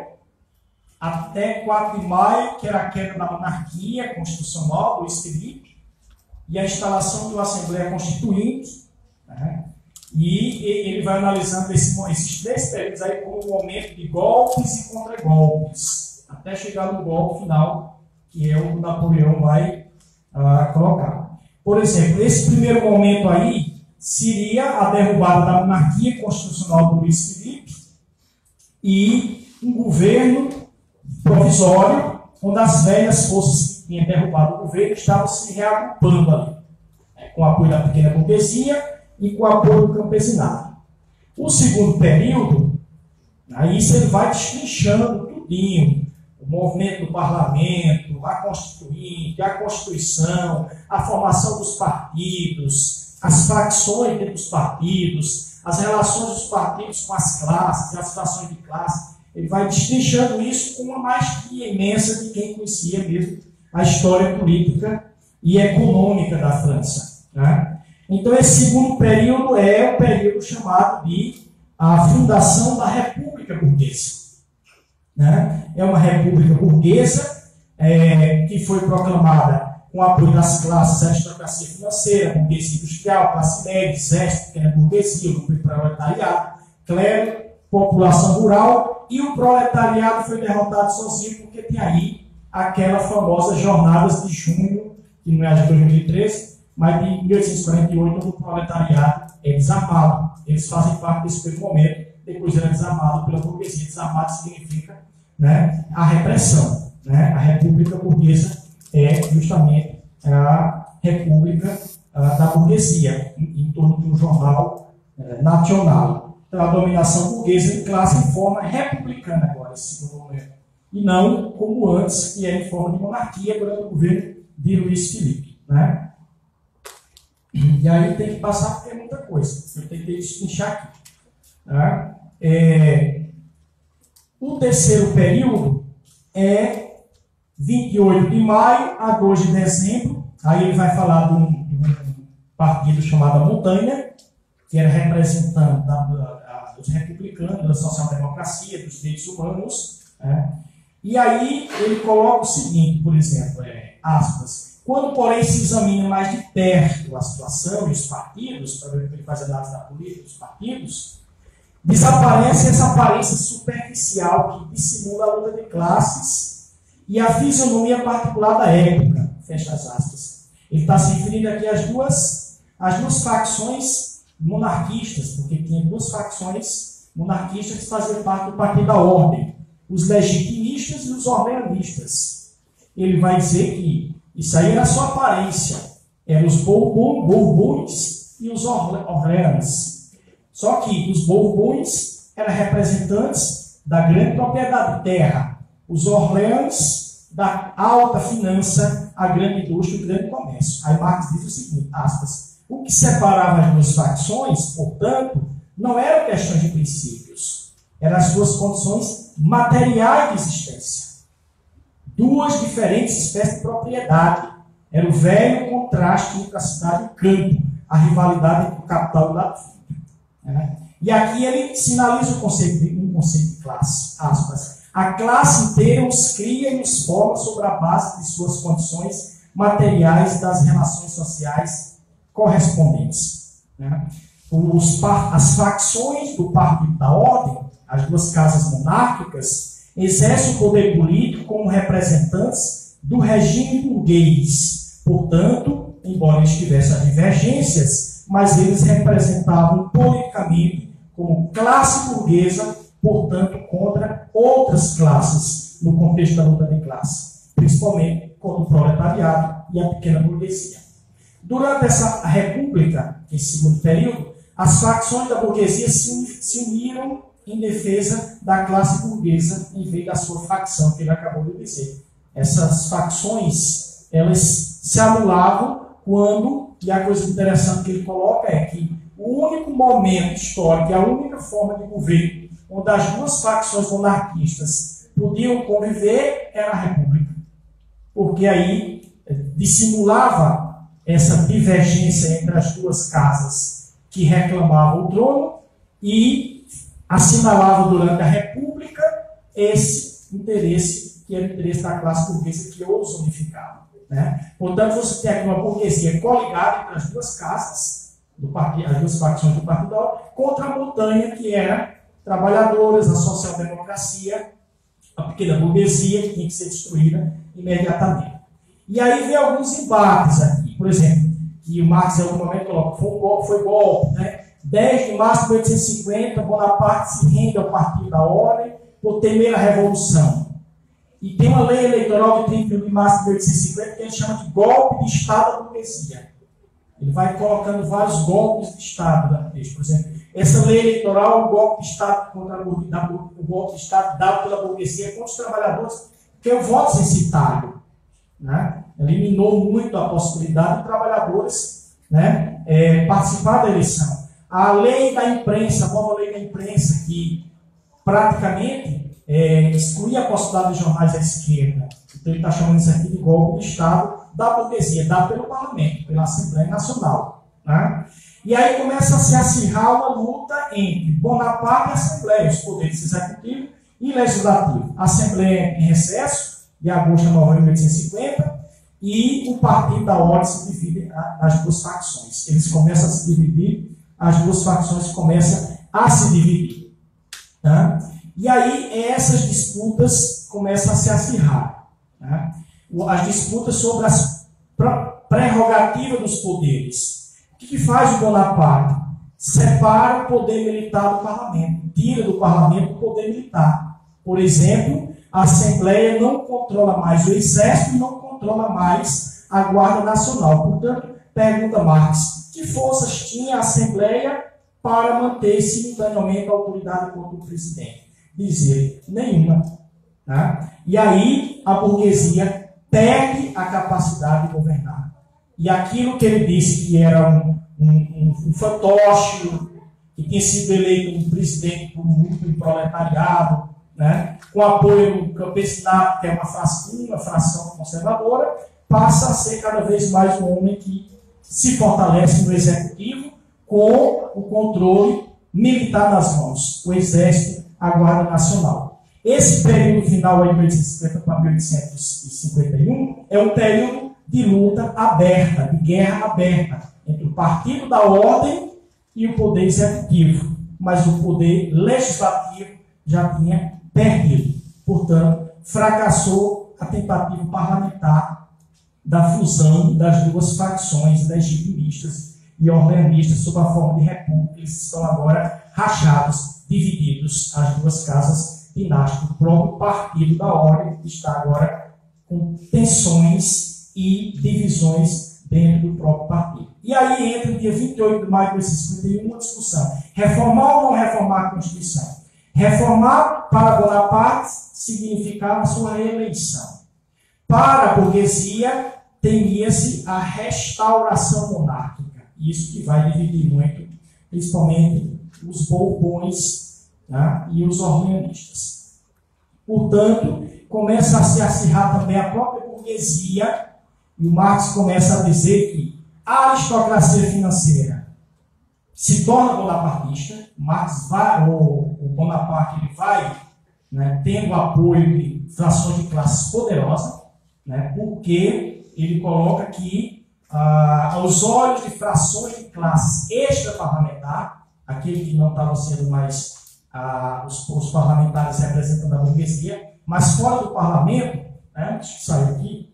até quatro de maio, que era a queda da monarquia constitucional, Luiz Felipe, e a instalação de uma Assembleia Constituinte, né? E ele vai analisando esse, esses três períodos aí como um momento de golpes e contra-golpes, até chegar no golpe final, que é o que o Napoleão vai uh, colocar. Por exemplo, esse primeiro momento aí seria a derrubada da monarquia constitucional do Luiz Felipe e um governo provisório, onde as velhas forças que tinham derrubado o governo estavam se reagrupando ali, né, com o apoio da pequena burguesia e com o apoio do campesinado. O segundo período, aí você vai destrinchando tudinho, o movimento do parlamento, a constituinte, a constituição, a formação dos partidos, as fracções dentro dos partidos, as relações dos partidos com as classes, as frações de classe. Ele vai destrinchando isso com uma maestria imensa de quem conhecia mesmo a história política e econômica da França. Né? Então, esse segundo período é o período chamado de a fundação da República Burguesa. Né? É uma república burguesa é, que foi proclamada com o apoio das classes, aristocracia financeira, burguesia industrial, classe média, exército, pequena burguesia, grupo de proletariado, clero, população rural, e o proletariado foi derrotado sozinho porque tem aí aquela famosa Jornadas de Junho, que não é a de dois mil e treze, mas de mil oitocentos e quarenta e oito, onde o proletariado é desarmado. Eles fazem parte desse primeiro momento, depois era desarmado pela burguesia. Desarmado significa, né, a repressão. Né? A República Burguesa é justamente a República a, da burguesia, em, em torno de um jornal é, nacional. Então, a dominação burguesa de classe em forma republicana agora, esse segundo momento. E não como antes, que é em forma de monarquia durante o governo de Luiz Felipe. Né? E aí tem que passar porque é muita coisa. Eu tentei destrinchar aqui. Tá? É, o terceiro período é vinte e oito de maio a dois de dezembro. Aí ele vai falar de um, de um partido chamado Montanha, que era representando a, dos republicanos, da social-democracia, dos direitos humanos. Né? E aí ele coloca o seguinte, por exemplo, é, aspas, quando, porém, se examina mais de perto a situação e os partidos, para ver o que ele faz análise da política dos partidos, desaparece essa aparência superficial que dissimula a luta de classes e a fisionomia particular da época, fecha as aspas. Ele está se referindo aqui às duas, às duas facções monarquistas, porque tinha duas facções monarquistas que faziam parte do Partido da Ordem, os legitimistas e os orleanistas. Ele vai dizer que isso aí era só aparência, eram os Bourbons e os Orleans. Só que os Bourbons eram representantes da grande propriedade de terra, os Orleans da alta finança, a grande indústria e o grande comércio. Aí Marx diz o seguinte, aspas, o que separava as duas facções, portanto, não eram questões de princípios, eram as suas condições materiais de existência. Duas diferentes espécies de propriedade. Era o velho contraste entre a cidade e o campo, a rivalidade entre o capital e o latifúndio. Né? E aqui ele sinaliza um conceito de, um conceito de classe, aspas. A classe inteira os cria e os forma sobre a base de suas condições materiais e das relações sociais correspondentes. Né? Os, as facções do Partido da Ordem, as duas casas monárquicas, exercem o poder político como representantes do regime burguês. Portanto, embora eles tivessem as divergências, mas eles representavam politicamente como classe burguesa, portanto, contra outras classes no contexto da luta de classe, principalmente contra o proletariado e a pequena burguesia. Durante essa república, esse segundo período, as facções da burguesia se, se uniram em defesa da classe burguesa em vez da sua facção, que ele acabou de dizer. Essas facções, elas se anulavam quando, e a coisa interessante que ele coloca é que o único momento histórico, a única forma de governo onde as duas facções monarquistas podiam conviver era a república. Porque aí dissimulava essa divergência entre as duas casas que reclamavam o trono e assinalava durante a república esse interesse, que era o interesse da classe burguesa que os unificava. Né? Portanto, você tem aqui uma burguesia coligada entre as duas casas, do partido, as duas facções do Partido da Ordem, contra a montanha, que era trabalhadores, a social-democracia, a pequena burguesia, que tinha que ser destruída imediatamente. E aí vem alguns embates aqui. Por exemplo, que o Marx, em algum momento, coloca, foi, um golpe, foi golpe, né? dez de março de mil oitocentos e cinquenta, Bonaparte se rende ao Partido da Ordem por temer a Revolução. E tem uma lei eleitoral de trinta de março de mil oitocentos e cinquenta que ele chama de golpe de Estado da burguesia. Ele vai colocando vários golpes de Estado da burguesia. Por exemplo, essa lei eleitoral é um golpe de Estado contra a burguesia, um golpe de Estado dado pela burguesia contra os trabalhadores, que é o voto censitário. Né? Eliminou muito a possibilidade de trabalhadores, né, é, participar da eleição. A lei da imprensa, a nova lei da imprensa, que praticamente é, excluía a possibilidade de jornais à esquerda. Então ele está chamando isso aqui de golpe de Estado da burguesia, dado pelo Parlamento, pela Assembleia Nacional. Né? E aí começa a se acirrar uma luta entre Bonaparte e a Assembleia, os poderes executivo e legislativo. A Assembleia em recesso, de agosto a novembro de mil oitocentos e cinquenta, e o Partido da Ordem se divide nas duas facções. Eles começam a se dividir, as duas facções começam a se dividir. Tá? E aí essas disputas começam a se acirrar. Tá? As disputas sobre as prerrogativas dos poderes. O que, que faz o Bonaparte? Separa o poder militar do parlamento, tira do parlamento o poder militar. Por exemplo, a Assembleia não controla mais o Exército e não controla mais a Guarda Nacional. Portanto, pergunta Marx, que forças tinha a Assembleia para manter simultaneamente a autoridade contra o presidente? Diz ele, nenhuma. Né? E aí a burguesia perde a capacidade de governar. E aquilo que ele disse que era um, um, um, um fantoche, que tinha sido eleito um presidente por muito proletariado, né? Com apoio do campesinato, que é uma fração, uma fração conservadora, passa a ser cada vez mais um homem que se fortalece no executivo com o controle militar nas mãos, o Exército, a Guarda Nacional. Esse período final de mil oitocentos e cinquenta para mil oitocentos e cinquenta e um é um período de luta aberta, de guerra aberta, entre o Partido da Ordem e o Poder Executivo. Mas o Poder Legislativo já tinha perdido. Portanto, fracassou a tentativa parlamentar da fusão das duas facções legitimistas e orleanistas sob a forma de república. Eles estão agora rachados, divididos, as duas casas dinásticas. O próprio Partido da Ordem está agora com tensões e divisões dentro do próprio partido. E aí entra no dia vinte e oito de maio de mil oitocentos e cinquenta e um uma discussão. Reformar ou não reformar a Constituição? Reformar para Bonaparte significava sua reeleição. Para a burguesia, temia-se a restauração monárquica. Isso que vai dividir muito, principalmente os Bourbons, né, e os orleanistas. Portanto, começa a se acirrar também a própria burguesia, e o Marx começa a dizer que a aristocracia financeira se torna bonapartista. Marx vai, ou o Bonaparte ele vai, né, tendo apoio de frações de classes poderosas, né, porque ele coloca que, ah, aos olhos de frações de classes extra-parlamentar, aquele que não estava sendo mais ah, os, os parlamentares representando a burguesia, mas fora do parlamento, né, que saiu aqui,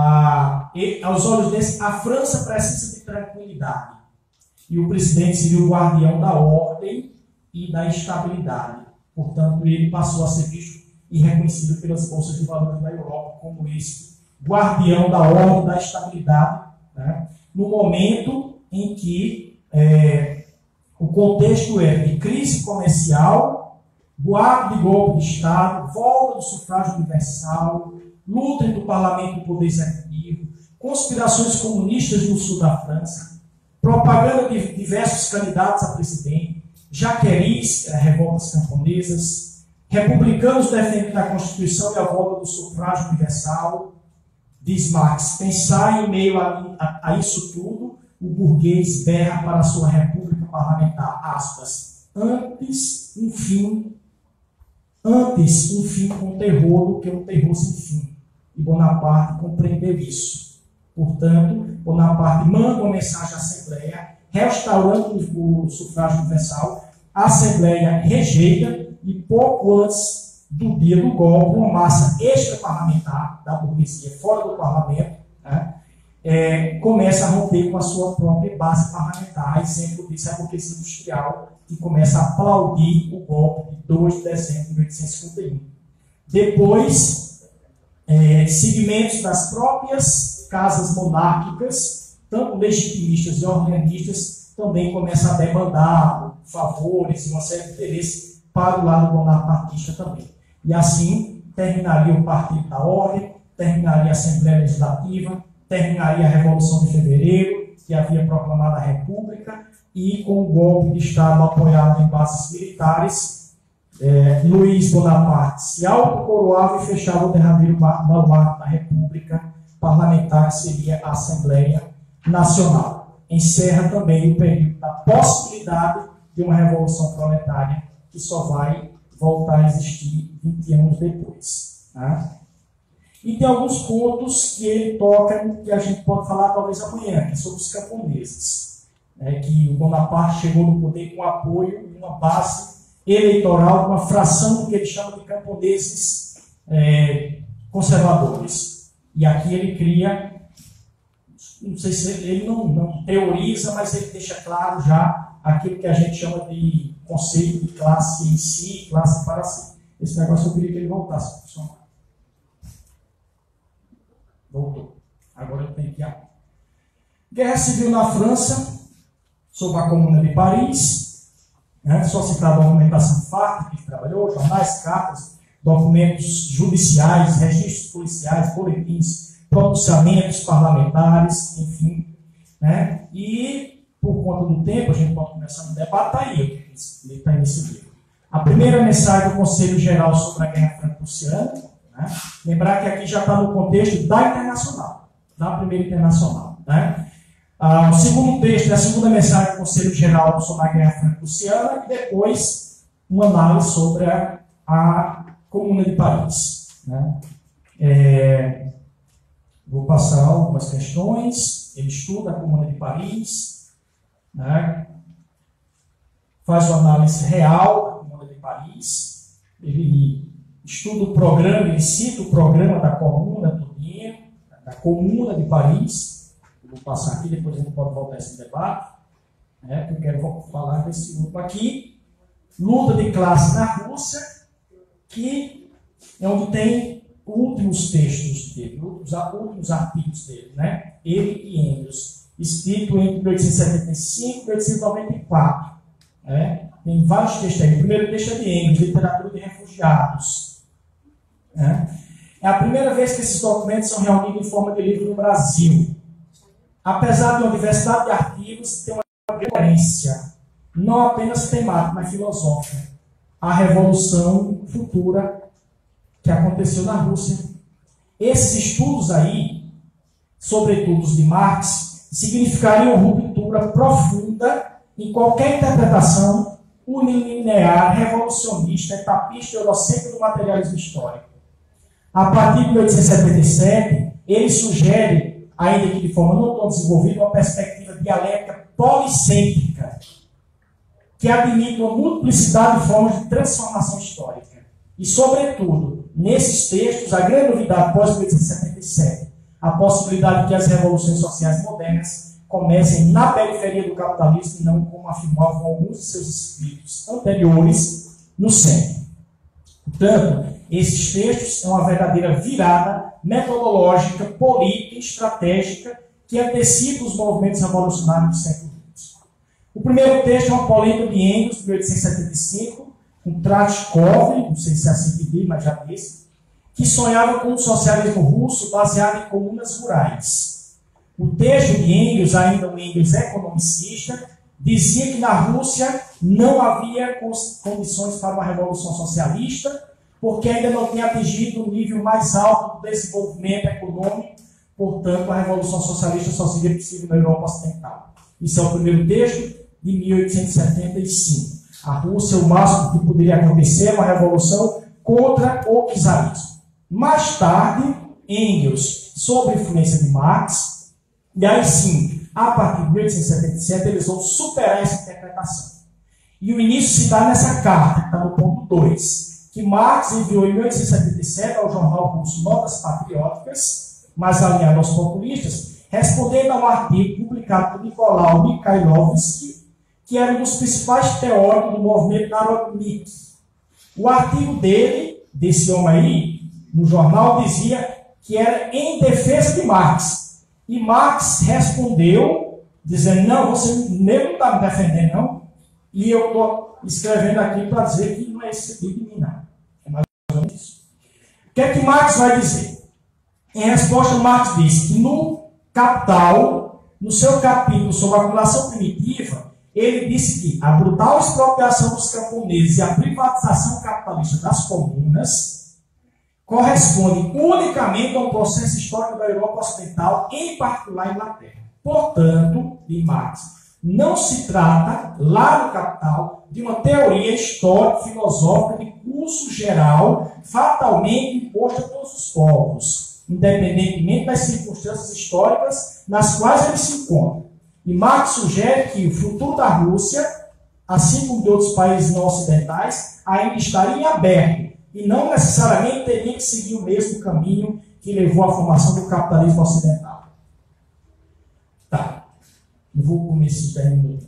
ah, e, aos olhos desse, a França precisa de tranquilidade. E o presidente seria o guardião da ordem e da estabilidade. Portanto, ele passou a ser visto e reconhecido pelas bolsas de valores da Europa como esse guardião da ordem e da estabilidade, né, no momento em que é, o contexto é de crise comercial, boato de golpe de Estado, volta do sufrágio universal, luta entre o parlamento e o poder executivo, conspirações comunistas no sul da França, propaganda de diversos candidatos a presidente, jaqueris, revoltas camponesas, republicanos defendendo a Constituição e a volta do sufrágio universal. Diz Marx, pensar em meio a, a, a isso tudo, o burguês berra para a sua república parlamentar, aspas, antes um fim, antes um fim com terror do que um terror sem fim. E Bonaparte compreendeu isso. Portanto, Bonaparte manda uma mensagem à Assembleia, restaurando o sufrágio universal. A Assembleia rejeita e pouco antes do dia do golpe, uma massa extra-parlamentar da burguesia fora do parlamento, né, é, começa a romper com a sua própria base parlamentar. Exemplo disso é a burguesia industrial, que começa a aplaudir o golpe de dois de dezembro de mil oitocentos e cinquenta e um. Depois, é, segmentos das próprias casas monárquicas, tanto legitimistas e orleanistas, também começam a demandar favores e uma série de interesses para o lado bonapartista também. E assim terminaria o Partido da Ordem, terminaria a Assembleia Legislativa, terminaria a Revolução de Fevereiro, que havia proclamado a República, e com o golpe de Estado apoiado em bases militares, é, Luiz Bonaparte se autocoroava e fechava o derradeiro baluarte da República parlamentar, que seria a Assembleia Nacional. Encerra também o período da possibilidade de uma revolução proletária, que só vai voltar a existir vinte anos depois. Tá? E tem alguns pontos que ele toca, que a gente pode falar talvez amanhã, que é sobre os camponeses. É, que o Bonaparte chegou no poder com apoio de uma base eleitoral, uma fração do que ele chama de camponeses é, conservadores. E aqui ele cria, não sei se ele não, não teoriza, mas ele deixa claro já aquilo que a gente chama de conceito de classe em si, classe para si. Esse negócio eu queria que ele voltasse a funcionar. Voltou. Agora eu tenho que abrir. Guerra Civil na França, sob a Comuna de Paris, né? Só citar a documentação farta que ele trabalhou, jornais, cartas, documentos judiciais, registros policiais, boletins, pronunciamentos parlamentares, enfim. Né? E, por conta do tempo, a gente pode começar no debate, está aí, ele está nesse livro. A primeira mensagem do Conselho Geral sobre a Guerra Franco-Prussiana, né? Lembrar que aqui já está no contexto da Internacional, da Primeira Internacional. Né? Ah, o segundo texto é a segunda mensagem do Conselho Geral sobre a Guerra Franco-Prussiana e depois uma análise sobre a, a Comuna de Paris. Né? É, vou passar algumas questões. Ele estuda a Comuna de Paris, né? Faz uma análise real da Comuna de Paris, ele estuda o programa, ele cita o programa da Comuna todinha, da Comuna de Paris. Vou passar aqui, depois a gente pode voltar a esse debate, né, porque eu quero falar desse grupo aqui. Luta de classe na Rússia, que é onde tem últimos textos dele, os últimos artigos dele, né? Ele e Engels, escrito entre mil oitocentos e setenta e cinco e mil oitocentos e noventa e quatro. Né? Tem vários textos aí. O primeiro texto é de Engels, Literatura de Refugiados. Né? É a primeira vez que esses documentos são reunidos em forma de livro no Brasil. Apesar de uma diversidade de artigos, tem uma referência, não apenas temática, mas filosófica, à revolução futura que aconteceu na Rússia. Esses estudos aí, sobretudo os de Marx, significariam ruptura profunda em qualquer interpretação unilinear, revolucionista, etapista e eurocêntrica do materialismo histórico. A partir de mil oitocentos e setenta e sete, ele sugere, ainda que de forma não tão desenvolvida, uma perspectiva dialética policêntrica, que admite uma multiplicidade de formas de transformação histórica. E, sobretudo, nesses textos, a grande novidade pós mil oitocentos e setenta e sete, a possibilidade de que as revoluções sociais modernas comecem na periferia do capitalismo e não, como afirmavam alguns de seus escritos anteriores, no centro. Portanto, esses textos são uma verdadeira virada metodológica, política e estratégica que antecipa os movimentos revolucionários do século vinte. O primeiro texto é uma polêmica de Engels, de mil oitocentos e setenta e cinco, com Trashkov, não sei se é assim que diz, mas já disse, que sonhava com um socialismo russo baseado em comunas rurais. O texto de Engels, ainda um Engels economicista, dizia que na Rússia não havia condições para uma revolução socialista, porque ainda não tinha atingido o nível mais alto do desenvolvimento econômico, portanto, a revolução socialista só seria possível na Europa Ocidental. Isso é o primeiro texto de mil oitocentos e setenta e cinco. A Rússia, o máximo que poderia acontecer é uma revolução contra o czarismo. Mais tarde, Engels, sob a influência de Marx, e aí sim, a partir de mil oitocentos e setenta e sete, eles vão superar essa interpretação. E o início se dá nessa carta, que está no ponto dois, que Marx enviou em mil oitocentos e setenta e sete ao jornal russo Notas Patrióticas, mais alinhado aos populistas, respondendo a um artigo publicado por Nicolau Mikhailovsky, que era um dos principais teóricos do movimento Narodnik. O artigo dele, desse homem aí, no jornal, dizia que era em defesa de Marx. E Marx respondeu, dizendo, não, você nem não está me defendendo, não. E eu estou escrevendo aqui para dizer que não é esse tipo de mim, não. É mais ou menos isso. O que é que Marx vai dizer? Em resposta, Marx diz que no Capital, no seu capítulo sobre a acumulação primitiva, ele disse que a brutal expropriação dos camponeses e a privatização capitalista das comunas corresponde unicamente a um processo histórico da Europa Ocidental, em particular a Inglaterra. Portanto, de Marx, não se trata, lá no Capital, de uma teoria histórica, filosófica, de curso geral, fatalmente imposta a todos os povos, independentemente das circunstâncias históricas nas quais eles se encontram. E Marx sugere que o futuro da Rússia, assim como de outros países não ocidentais, ainda estaria em aberto, e não necessariamente teria que seguir o mesmo caminho que levou à formação do capitalismo ocidental. Tá. Eu vou começar esses dez minutos.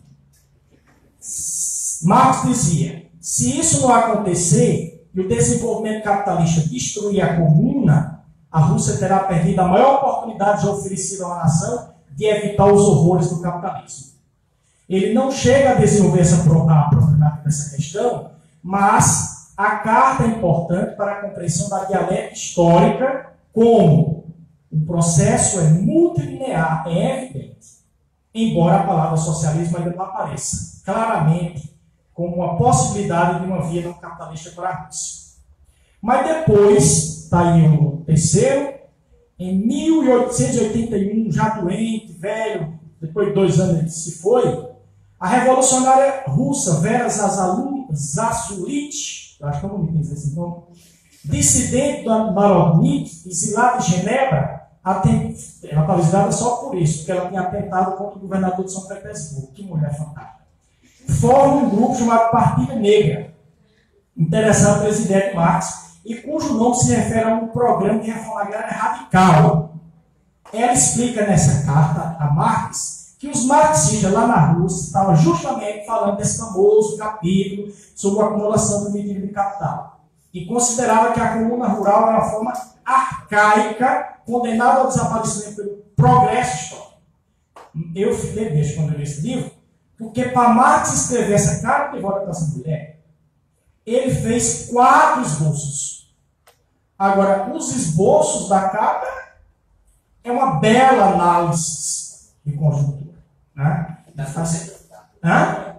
Marx dizia, se isso não acontecer e o desenvolvimento capitalista destruir a comuna, a Rússia terá perdido a maior oportunidade já oferecida à nação de evitar os horrores do capitalismo. Ele não chega a desenvolver essa problemática dessa questão, mas a carta é importante para a compreensão da dialética histórica, como o processo é multilinear, é evidente, embora a palavra socialismo ainda não apareça claramente como uma possibilidade de uma via não capitalista para a Rússia. Mas depois, está aí o terceiro, em mil oitocentos e oitenta e um, já doente, velho, depois de dois anos ele se foi, a revolucionária russa Vera Zazulite, eu acho que eu não me dizer esse nome, dissidente da Narodnik, exilada de Genebra, ela estava exilada só por isso, porque ela tinha atentado contra o governador de São Petersburgo. Que mulher fantástica. Forma um grupo chamado Partido Negra, interessado pelo presidente Marx, e cujo nome se refere a um programa de reforma agrária radical. Ela explica nessa carta a Marx que os marxistas lá na Rússia estavam justamente falando desse famoso capítulo sobre a acumulação primitiva de capital. E considerava que a comuna rural era uma forma arcaica, condenada ao desaparecimento pelo progresso histórico. Eu fiquei deixo quando eu li esse livro, porque para Marx escrever essa carta de volta para essa mulher, ele fez quatro esboços. Agora, os esboços da carta é uma bela análise de conjuntura. Né? Hã?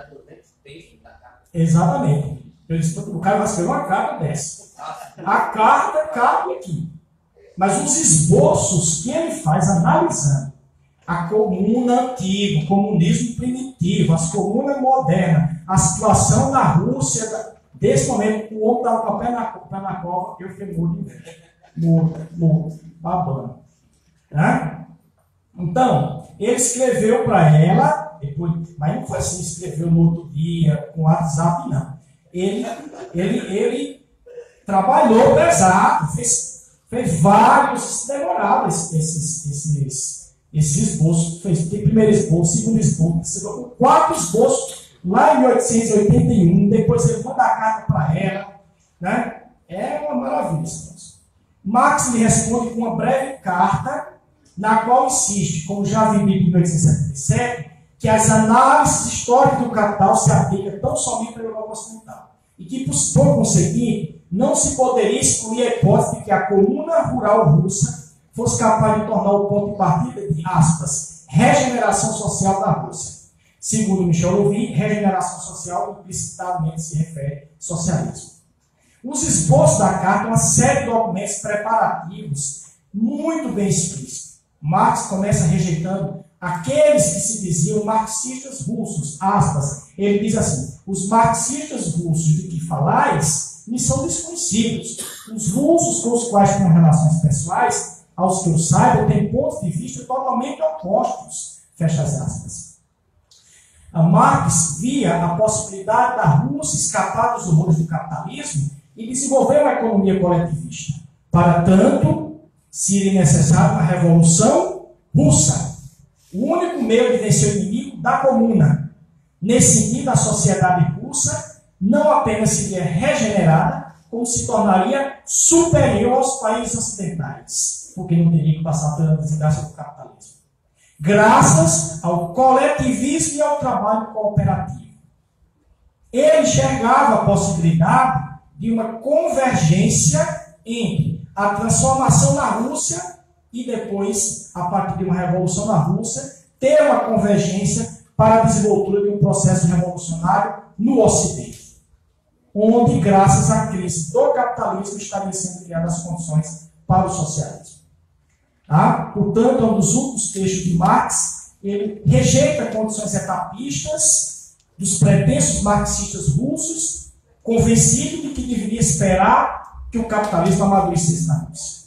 Exatamente. Eu disse, o cara vai escrever uma carta dessa. A carta cabe aqui. Mas os esboços que ele faz analisando a comuna antiga, o comunismo primitivo, as comunas modernas, a situação da Rússia, desse momento, o homem estava com o pé na, pé na cova, eu fiquei morto, morto, morto, babando. Né? Então, ele escreveu para ela, depois, mas não foi assim, escreveu no outro dia, com WhatsApp, não. Ele, ele, ele trabalhou pesado, fez, fez vários, demorava esses, esses, esses esboços. Fez, tem primeiro esboço, segundo esboço, quatro esboços lá em mil oitocentos e oitenta e um. Depois ele manda a carta para ela. Né? É uma maravilha isso. Marx lhe responde com uma breve carta, na qual insiste, como já vi em mil oitocentos e setenta e sete, que as análises históricas do capital se aplicam tão somente pela Europa Ocidental. E que, por conseguinte, não se poderia excluir a hipótese de que a comuna rural russa fosse capaz de tornar o ponto de partida de, aspas, regeneração social da Rússia. Segundo Michel Louvi, regeneração social implicitamente se refere ao socialismo. Os esboços da carta são uma série de documentos preparativos muito bem explícitos. Marx começa rejeitando aqueles que se diziam marxistas russos, aspas, ele diz assim, os marxistas russos de que falais me são desconhecidos. Os russos com os quais tenho relações pessoais, aos que eu saiba, têm pontos de vista totalmente opostos, fecha as aspas. A Marx via a possibilidade da Rússia escapar dos horrores do capitalismo e desenvolver uma economia coletivista. Para tanto, seria necessária uma revolução russa, o único meio de vencer o inimigo da comuna. Nesse sentido, a sociedade russa não apenas seria regenerada, como se tornaria superior aos países ocidentais, porque não teria que passar pela desgraça do capitalismo. Graças ao coletivismo e ao trabalho cooperativo. Ele enxergava a possibilidade de uma convergência entre a transformação na Rússia e depois, a partir de uma revolução na Rússia, ter uma convergência para a desenvoltura de um processo revolucionário no Ocidente, onde, graças à crise do capitalismo, estariam sendo criadas as condições para o socialismo. Tá? Portanto, é um dos últimos textos de Marx, ele rejeita condições etapistas dos pretensos marxistas russos, convencido de que deveria esperar que o capitalismo amadurecesse na Rússia,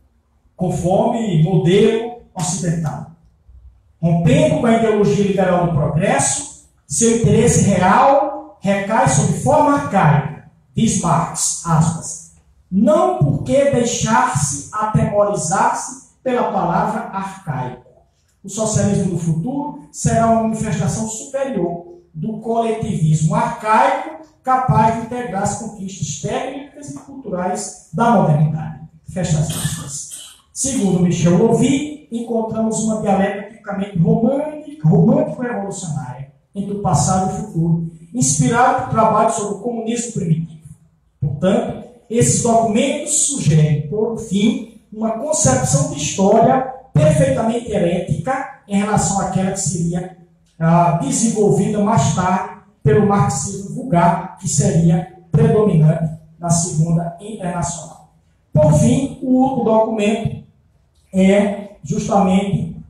conforme modelo ocidental. Rompendo com a ideologia liberal do progresso, seu interesse real recai sob forma arcaica, diz Marx, aspas, não porque deixar-se atemorizar-se pela palavra arcaico. O socialismo do futuro será uma manifestação superior do coletivismo arcaico capaz de integrar as conquistas técnicas e culturais da modernidade. Fecha as aspas. Segundo Michel Louvi, encontramos uma dialética tipicamente romântica, romântico-revolucionária entre o passado e o futuro, inspirado por trabalho sobre o comunismo primitivo. Portanto, esses documentos sugerem, por fim, uma concepção de história perfeitamente herética em relação àquela que seria ah, desenvolvida mais tarde pelo marxismo vulgar, que seria predominante na Segunda Internacional. Por fim, o último documento é justamente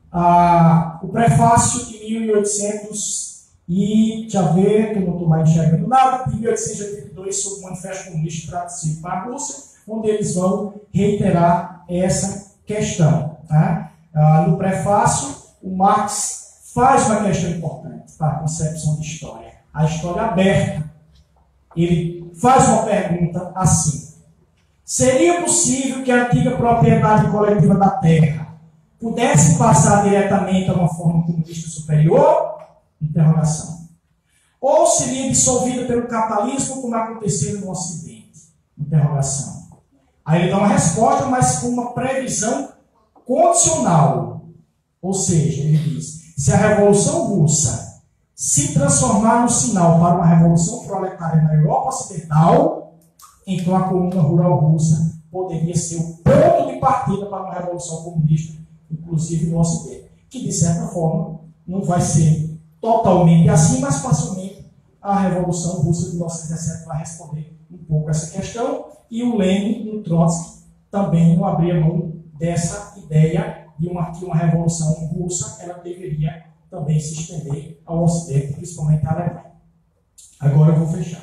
Ah, o prefácio de mil e oitocentos e, deixa eu ver, que eu não estou mais enxergando nada, de mil oitocentos e oitenta e dois, sobre o Manifesto Comunista traduzido para a Rússia, onde eles vão reiterar essa questão. Tá? Ah, no prefácio, o Marx faz uma questão importante para a concepção de história. A história aberta. Ele faz uma pergunta assim: seria possível que a antiga propriedade coletiva da terra pudesse passar diretamente a uma forma comunista superior? Interrogação. Ou seria dissolvida pelo capitalismo como aconteceu no Ocidente? Interrogação. Aí ele dá uma resposta, mas com uma previsão condicional. Ou seja, ele diz: se a Revolução Russa se transformar no sinal para uma revolução proletária na Europa Ocidental, então a coluna rural russa poderia ser o ponto de partida para uma revolução comunista, inclusive no Ocidente. Que, de certa forma, não vai ser totalmente assim, mas facilmente a Revolução Russa de mil novecentos e dezessete vai responder um pouco essa questão. E o Lenin e o Trotsky também não abriam mão dessa ideia de uma, que uma revolução russa ela deveria também se estender ao Ocidente, principalmente à Alemanha. Agora eu vou fechar.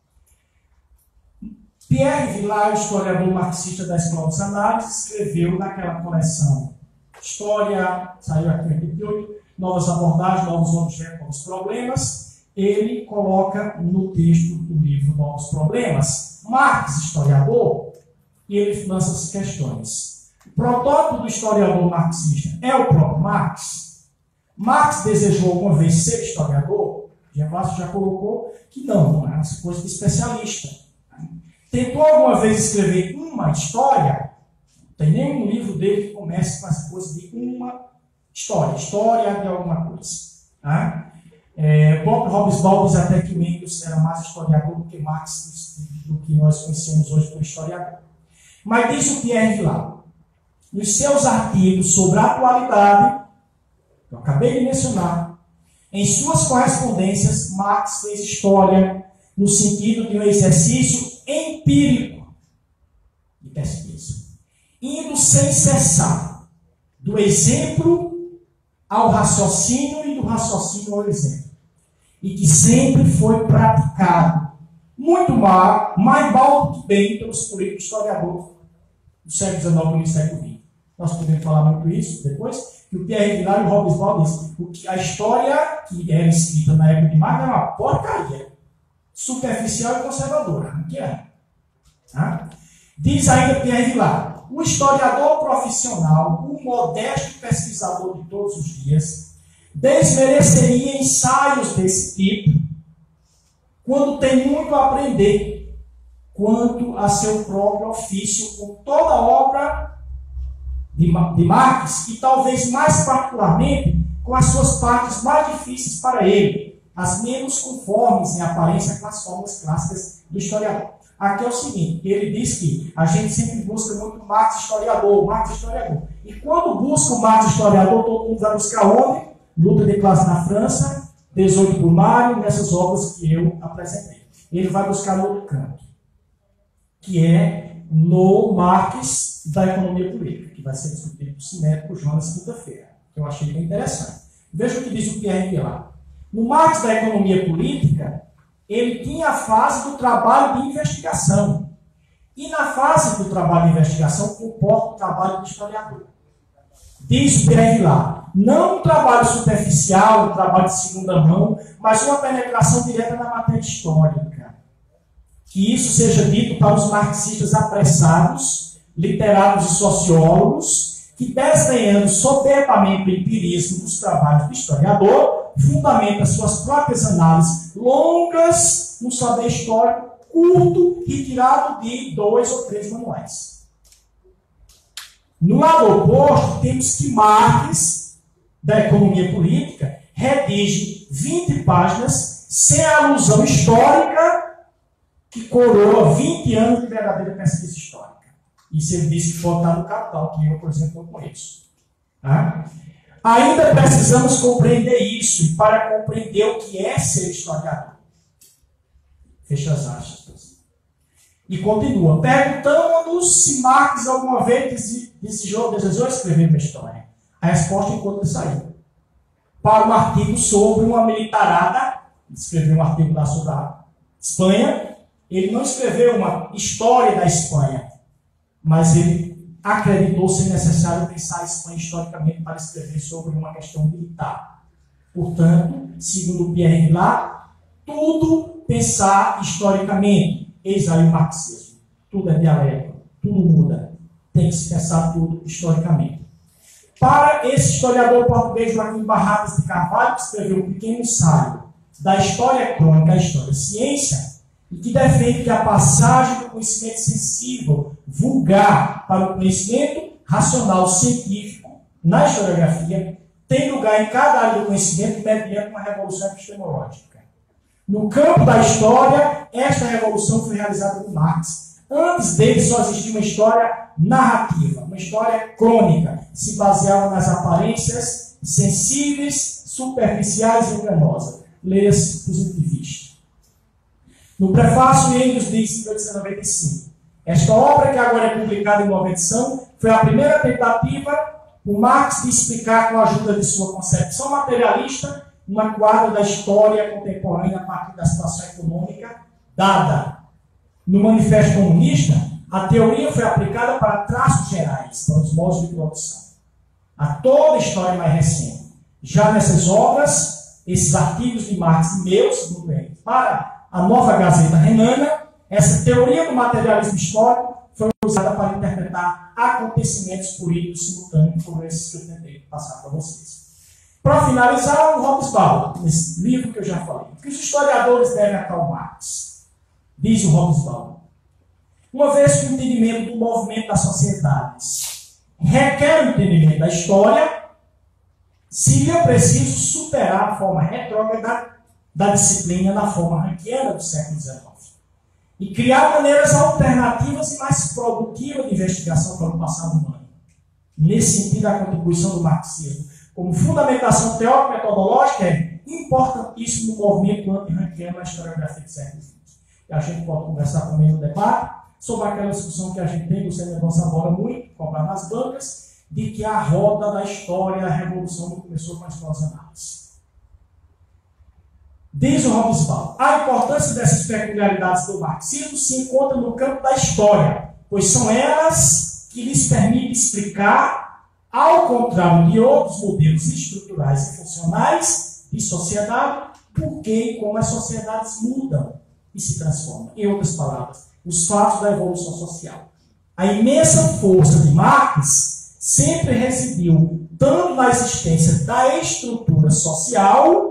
Pierre Vilar, historiador marxista da Escola dos Análises, escreveu naquela coleção História, saiu aqui em oitenta e oito, Novas Abordagens, Novos Objetos, Novos Problemas. Ele coloca no texto do livro Novos Problemas, Marx, historiador, e ele lança as questões. O protótipo do historiador marxista é o próprio Marx. Marx desejou alguma vez ser historiador? Gervásio já colocou que não, não é essa coisa de especialista. Tentou alguma vez escrever uma história? Não tem nenhum livro dele que comece com essa coisa de uma história, história de alguma coisa. Tá? É, Bob Hobsbawm diz até que Engels era mais historiador do que Marx, do que nós conhecemos hoje por historiador. Mas diz o Pierre Vilar, nos seus artigos sobre a atualidade, eu acabei de mencionar, em suas correspondências, Marx fez história no sentido de um exercício empírico de pesquisa, indo sem cessar do exemplo ao raciocínio e do raciocínio ao exemplo, e que sempre foi praticado muito mal, mais mal do que bem pelos políticos historiadores do século dezenove e do século vinte. Nós podemos falar muito isso depois, que o Pierre Vilar e o Hobsbawm dizem a história que era escrita na época de Marx era uma porcaria, superficial e conservadora. Não que é? Tá? Diz ainda Pierre Vilar, o historiador profissional, o modesto pesquisador de todos os dias, desmereceria ensaios desse tipo quando tem muito a aprender quanto a seu próprio ofício com toda a obra de, de Marx e talvez mais particularmente com as suas partes mais difíceis para ele, as menos conformes em aparência com as formas clássicas do historiador. Aqui é o seguinte, ele diz que a gente sempre busca muito Marx historiador, Marx historiador. E quando busca o Marx historiador, todo mundo vai buscar onde? Luta de classe na França, dezoito por Mário, nessas obras que eu apresentei. Ele vai buscar no outro canto, que é no Marx da economia política, que vai ser discutido por Sinério por Jonas quinta-feira, que eu achei bem interessante. Veja o que diz o Pierre Vilar. No Marx da economia política, ele tinha a fase do trabalho de investigação. E na fase do trabalho de investigação comporta o trabalho do historiador. Diz o Pierre Vilar, não um trabalho superficial, um trabalho de segunda mão, mas uma penetração direta na matéria histórica. Que isso seja dito para os marxistas apressados, literatos e sociólogos, que desdenhando soberbamente o empirismo dos trabalhos do historiador, fundamenta suas próprias análises longas no saber histórico curto, retirado de dois ou três manuais. No lado oposto, temos que Marx, da economia política, redige vinte páginas sem alusão histórica que coroa vinte anos de verdadeira pesquisa histórica. Isso ele disse que pode estar no Capital, que eu, por exemplo, não conheço. Tá? Ainda precisamos compreender isso, e para compreender o que é ser historiador. Fecha as aspas. E continua. Perguntamos-nos se Marx alguma vez desejou, desejou escrever uma história. A resposta enquanto ele saiu. Para um artigo sobre uma militarada, escreveu um artigo lá sobre a Espanha, ele não escreveu uma história da Espanha, mas ele acreditou ser necessário pensar a Espanha historicamente para escrever sobre uma questão militar. Portanto, segundo Pierre Vilar, tudo pensar historicamente. Eis aí o marxismo. Tudo é dialético, tudo muda. Tem que se pensar tudo historicamente. Para esse historiador português Joaquim Barradas de Carvalho, que escreveu um pequeno ensaio da história crônica à história ciência, e que defende que a passagem do conhecimento sensível, vulgar, para o conhecimento racional científico, na historiografia, tem lugar em cada área do conhecimento mediante uma revolução epistemológica. No campo da história, esta revolução foi realizada por Marx. Antes dele só existia uma história narrativa, uma história crônica, que se baseava nas aparências sensíveis, superficiais e enganosas. Leia-se positivista. No prefácio, Engels diz, em mil oitocentos e noventa e cinco, esta obra, que agora é publicada em nova edição, foi a primeira tentativa por Marx de explicar, com a ajuda de sua concepção materialista, uma quadra da história contemporânea a partir da situação econômica dada. No Manifesto Comunista, a teoria foi aplicada para traços gerais, para os modos de produção, a toda a história mais recente. Já nessas obras, esses artigos de Marx e meus, segundo ele, para a nova Gazeta Renana, essa teoria do materialismo histórico foi usada para interpretar acontecimentos políticos simultâneos, como esses que eu tentei passar para vocês. Para finalizar, o Hobsbawm, nesse livro que eu já falei. O que os historiadores devem a Karl Marx? Diz o Hobsbawm. Uma vez que o entendimento do movimento das sociedades requer o entendimento da história, seria preciso superar a forma retrógrada da disciplina na forma ranquiana do século dezenove e criar maneiras alternativas e mais produtivas de investigação para o passado humano. Nesse sentido, a contribuição do marxismo como fundamentação teórico-metodológica é importantíssimo no movimento anti-ranquiano na historiografia do século vinte. E a gente pode conversar também no debate sobre aquela discussão que a gente tem, você negócio agora muito, comprar nas bancas, de que a roda da história, a revolução não começou com as suas análises. Diz o Hobsbawm, a importância dessas peculiaridades do marxismo se encontra no campo da história, pois são elas que lhes permitem explicar, ao contrário de outros modelos estruturais e funcionais de sociedade, por que e como as sociedades mudam e se transformam. Em outras palavras, os fatos da evolução social. A imensa força de Marx sempre residiu tanto na existência da estrutura social,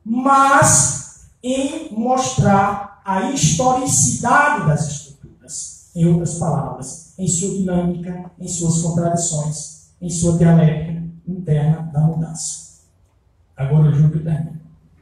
mas em mostrar a historicidade das estruturas. Em outras palavras, em sua dinâmica, em suas contradições, em sua dialética interna da mudança. Agora eu juro que eu termino.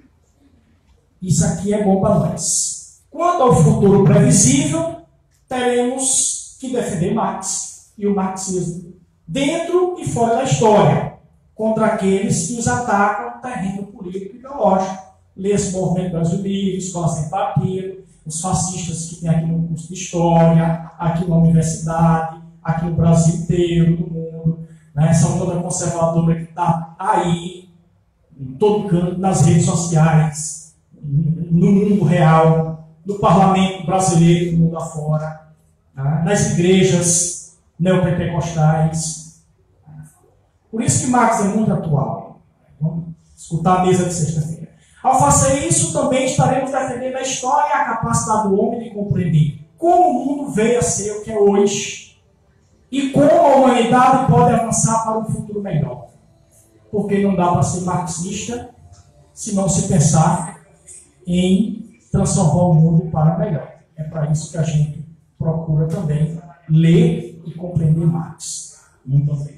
Isso aqui é bom para nós. Quanto ao futuro previsível, teremos que defender Marx e o marxismo dentro e fora da história, contra aqueles que os atacam no terreno político e ideológico. Lê esse movimento brasileiro, Escola Sem Partido, os fascistas que tem aqui no curso de História, aqui na universidade, aqui no Brasil inteiro, no mundo, né? Essa onda conservadora que está aí, em todo canto, nas redes sociais, no mundo real, no parlamento brasileiro, no mundo afora, né? Nas igrejas neopentecostais. Por isso que Marx é muito atual. Vamos escutar a mesa de sexta-feira. Ao fazer isso, também estaremos defendendo a história e a capacidade do homem de compreender como o mundo veio a ser o que é hoje e como a humanidade pode avançar para um futuro melhor. Porque não dá para ser marxista se não se pensar em transformar o mundo para melhor. É para isso que a gente procura também ler e compreender Marx. Muito obrigado.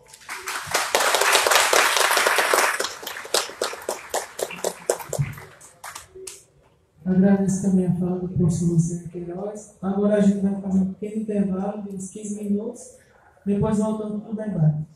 Agradeço também a fala do professor Luciano Queiroz. Agora a gente vai fazer um pequeno intervalo de uns quinze minutos, depois voltando para o debate.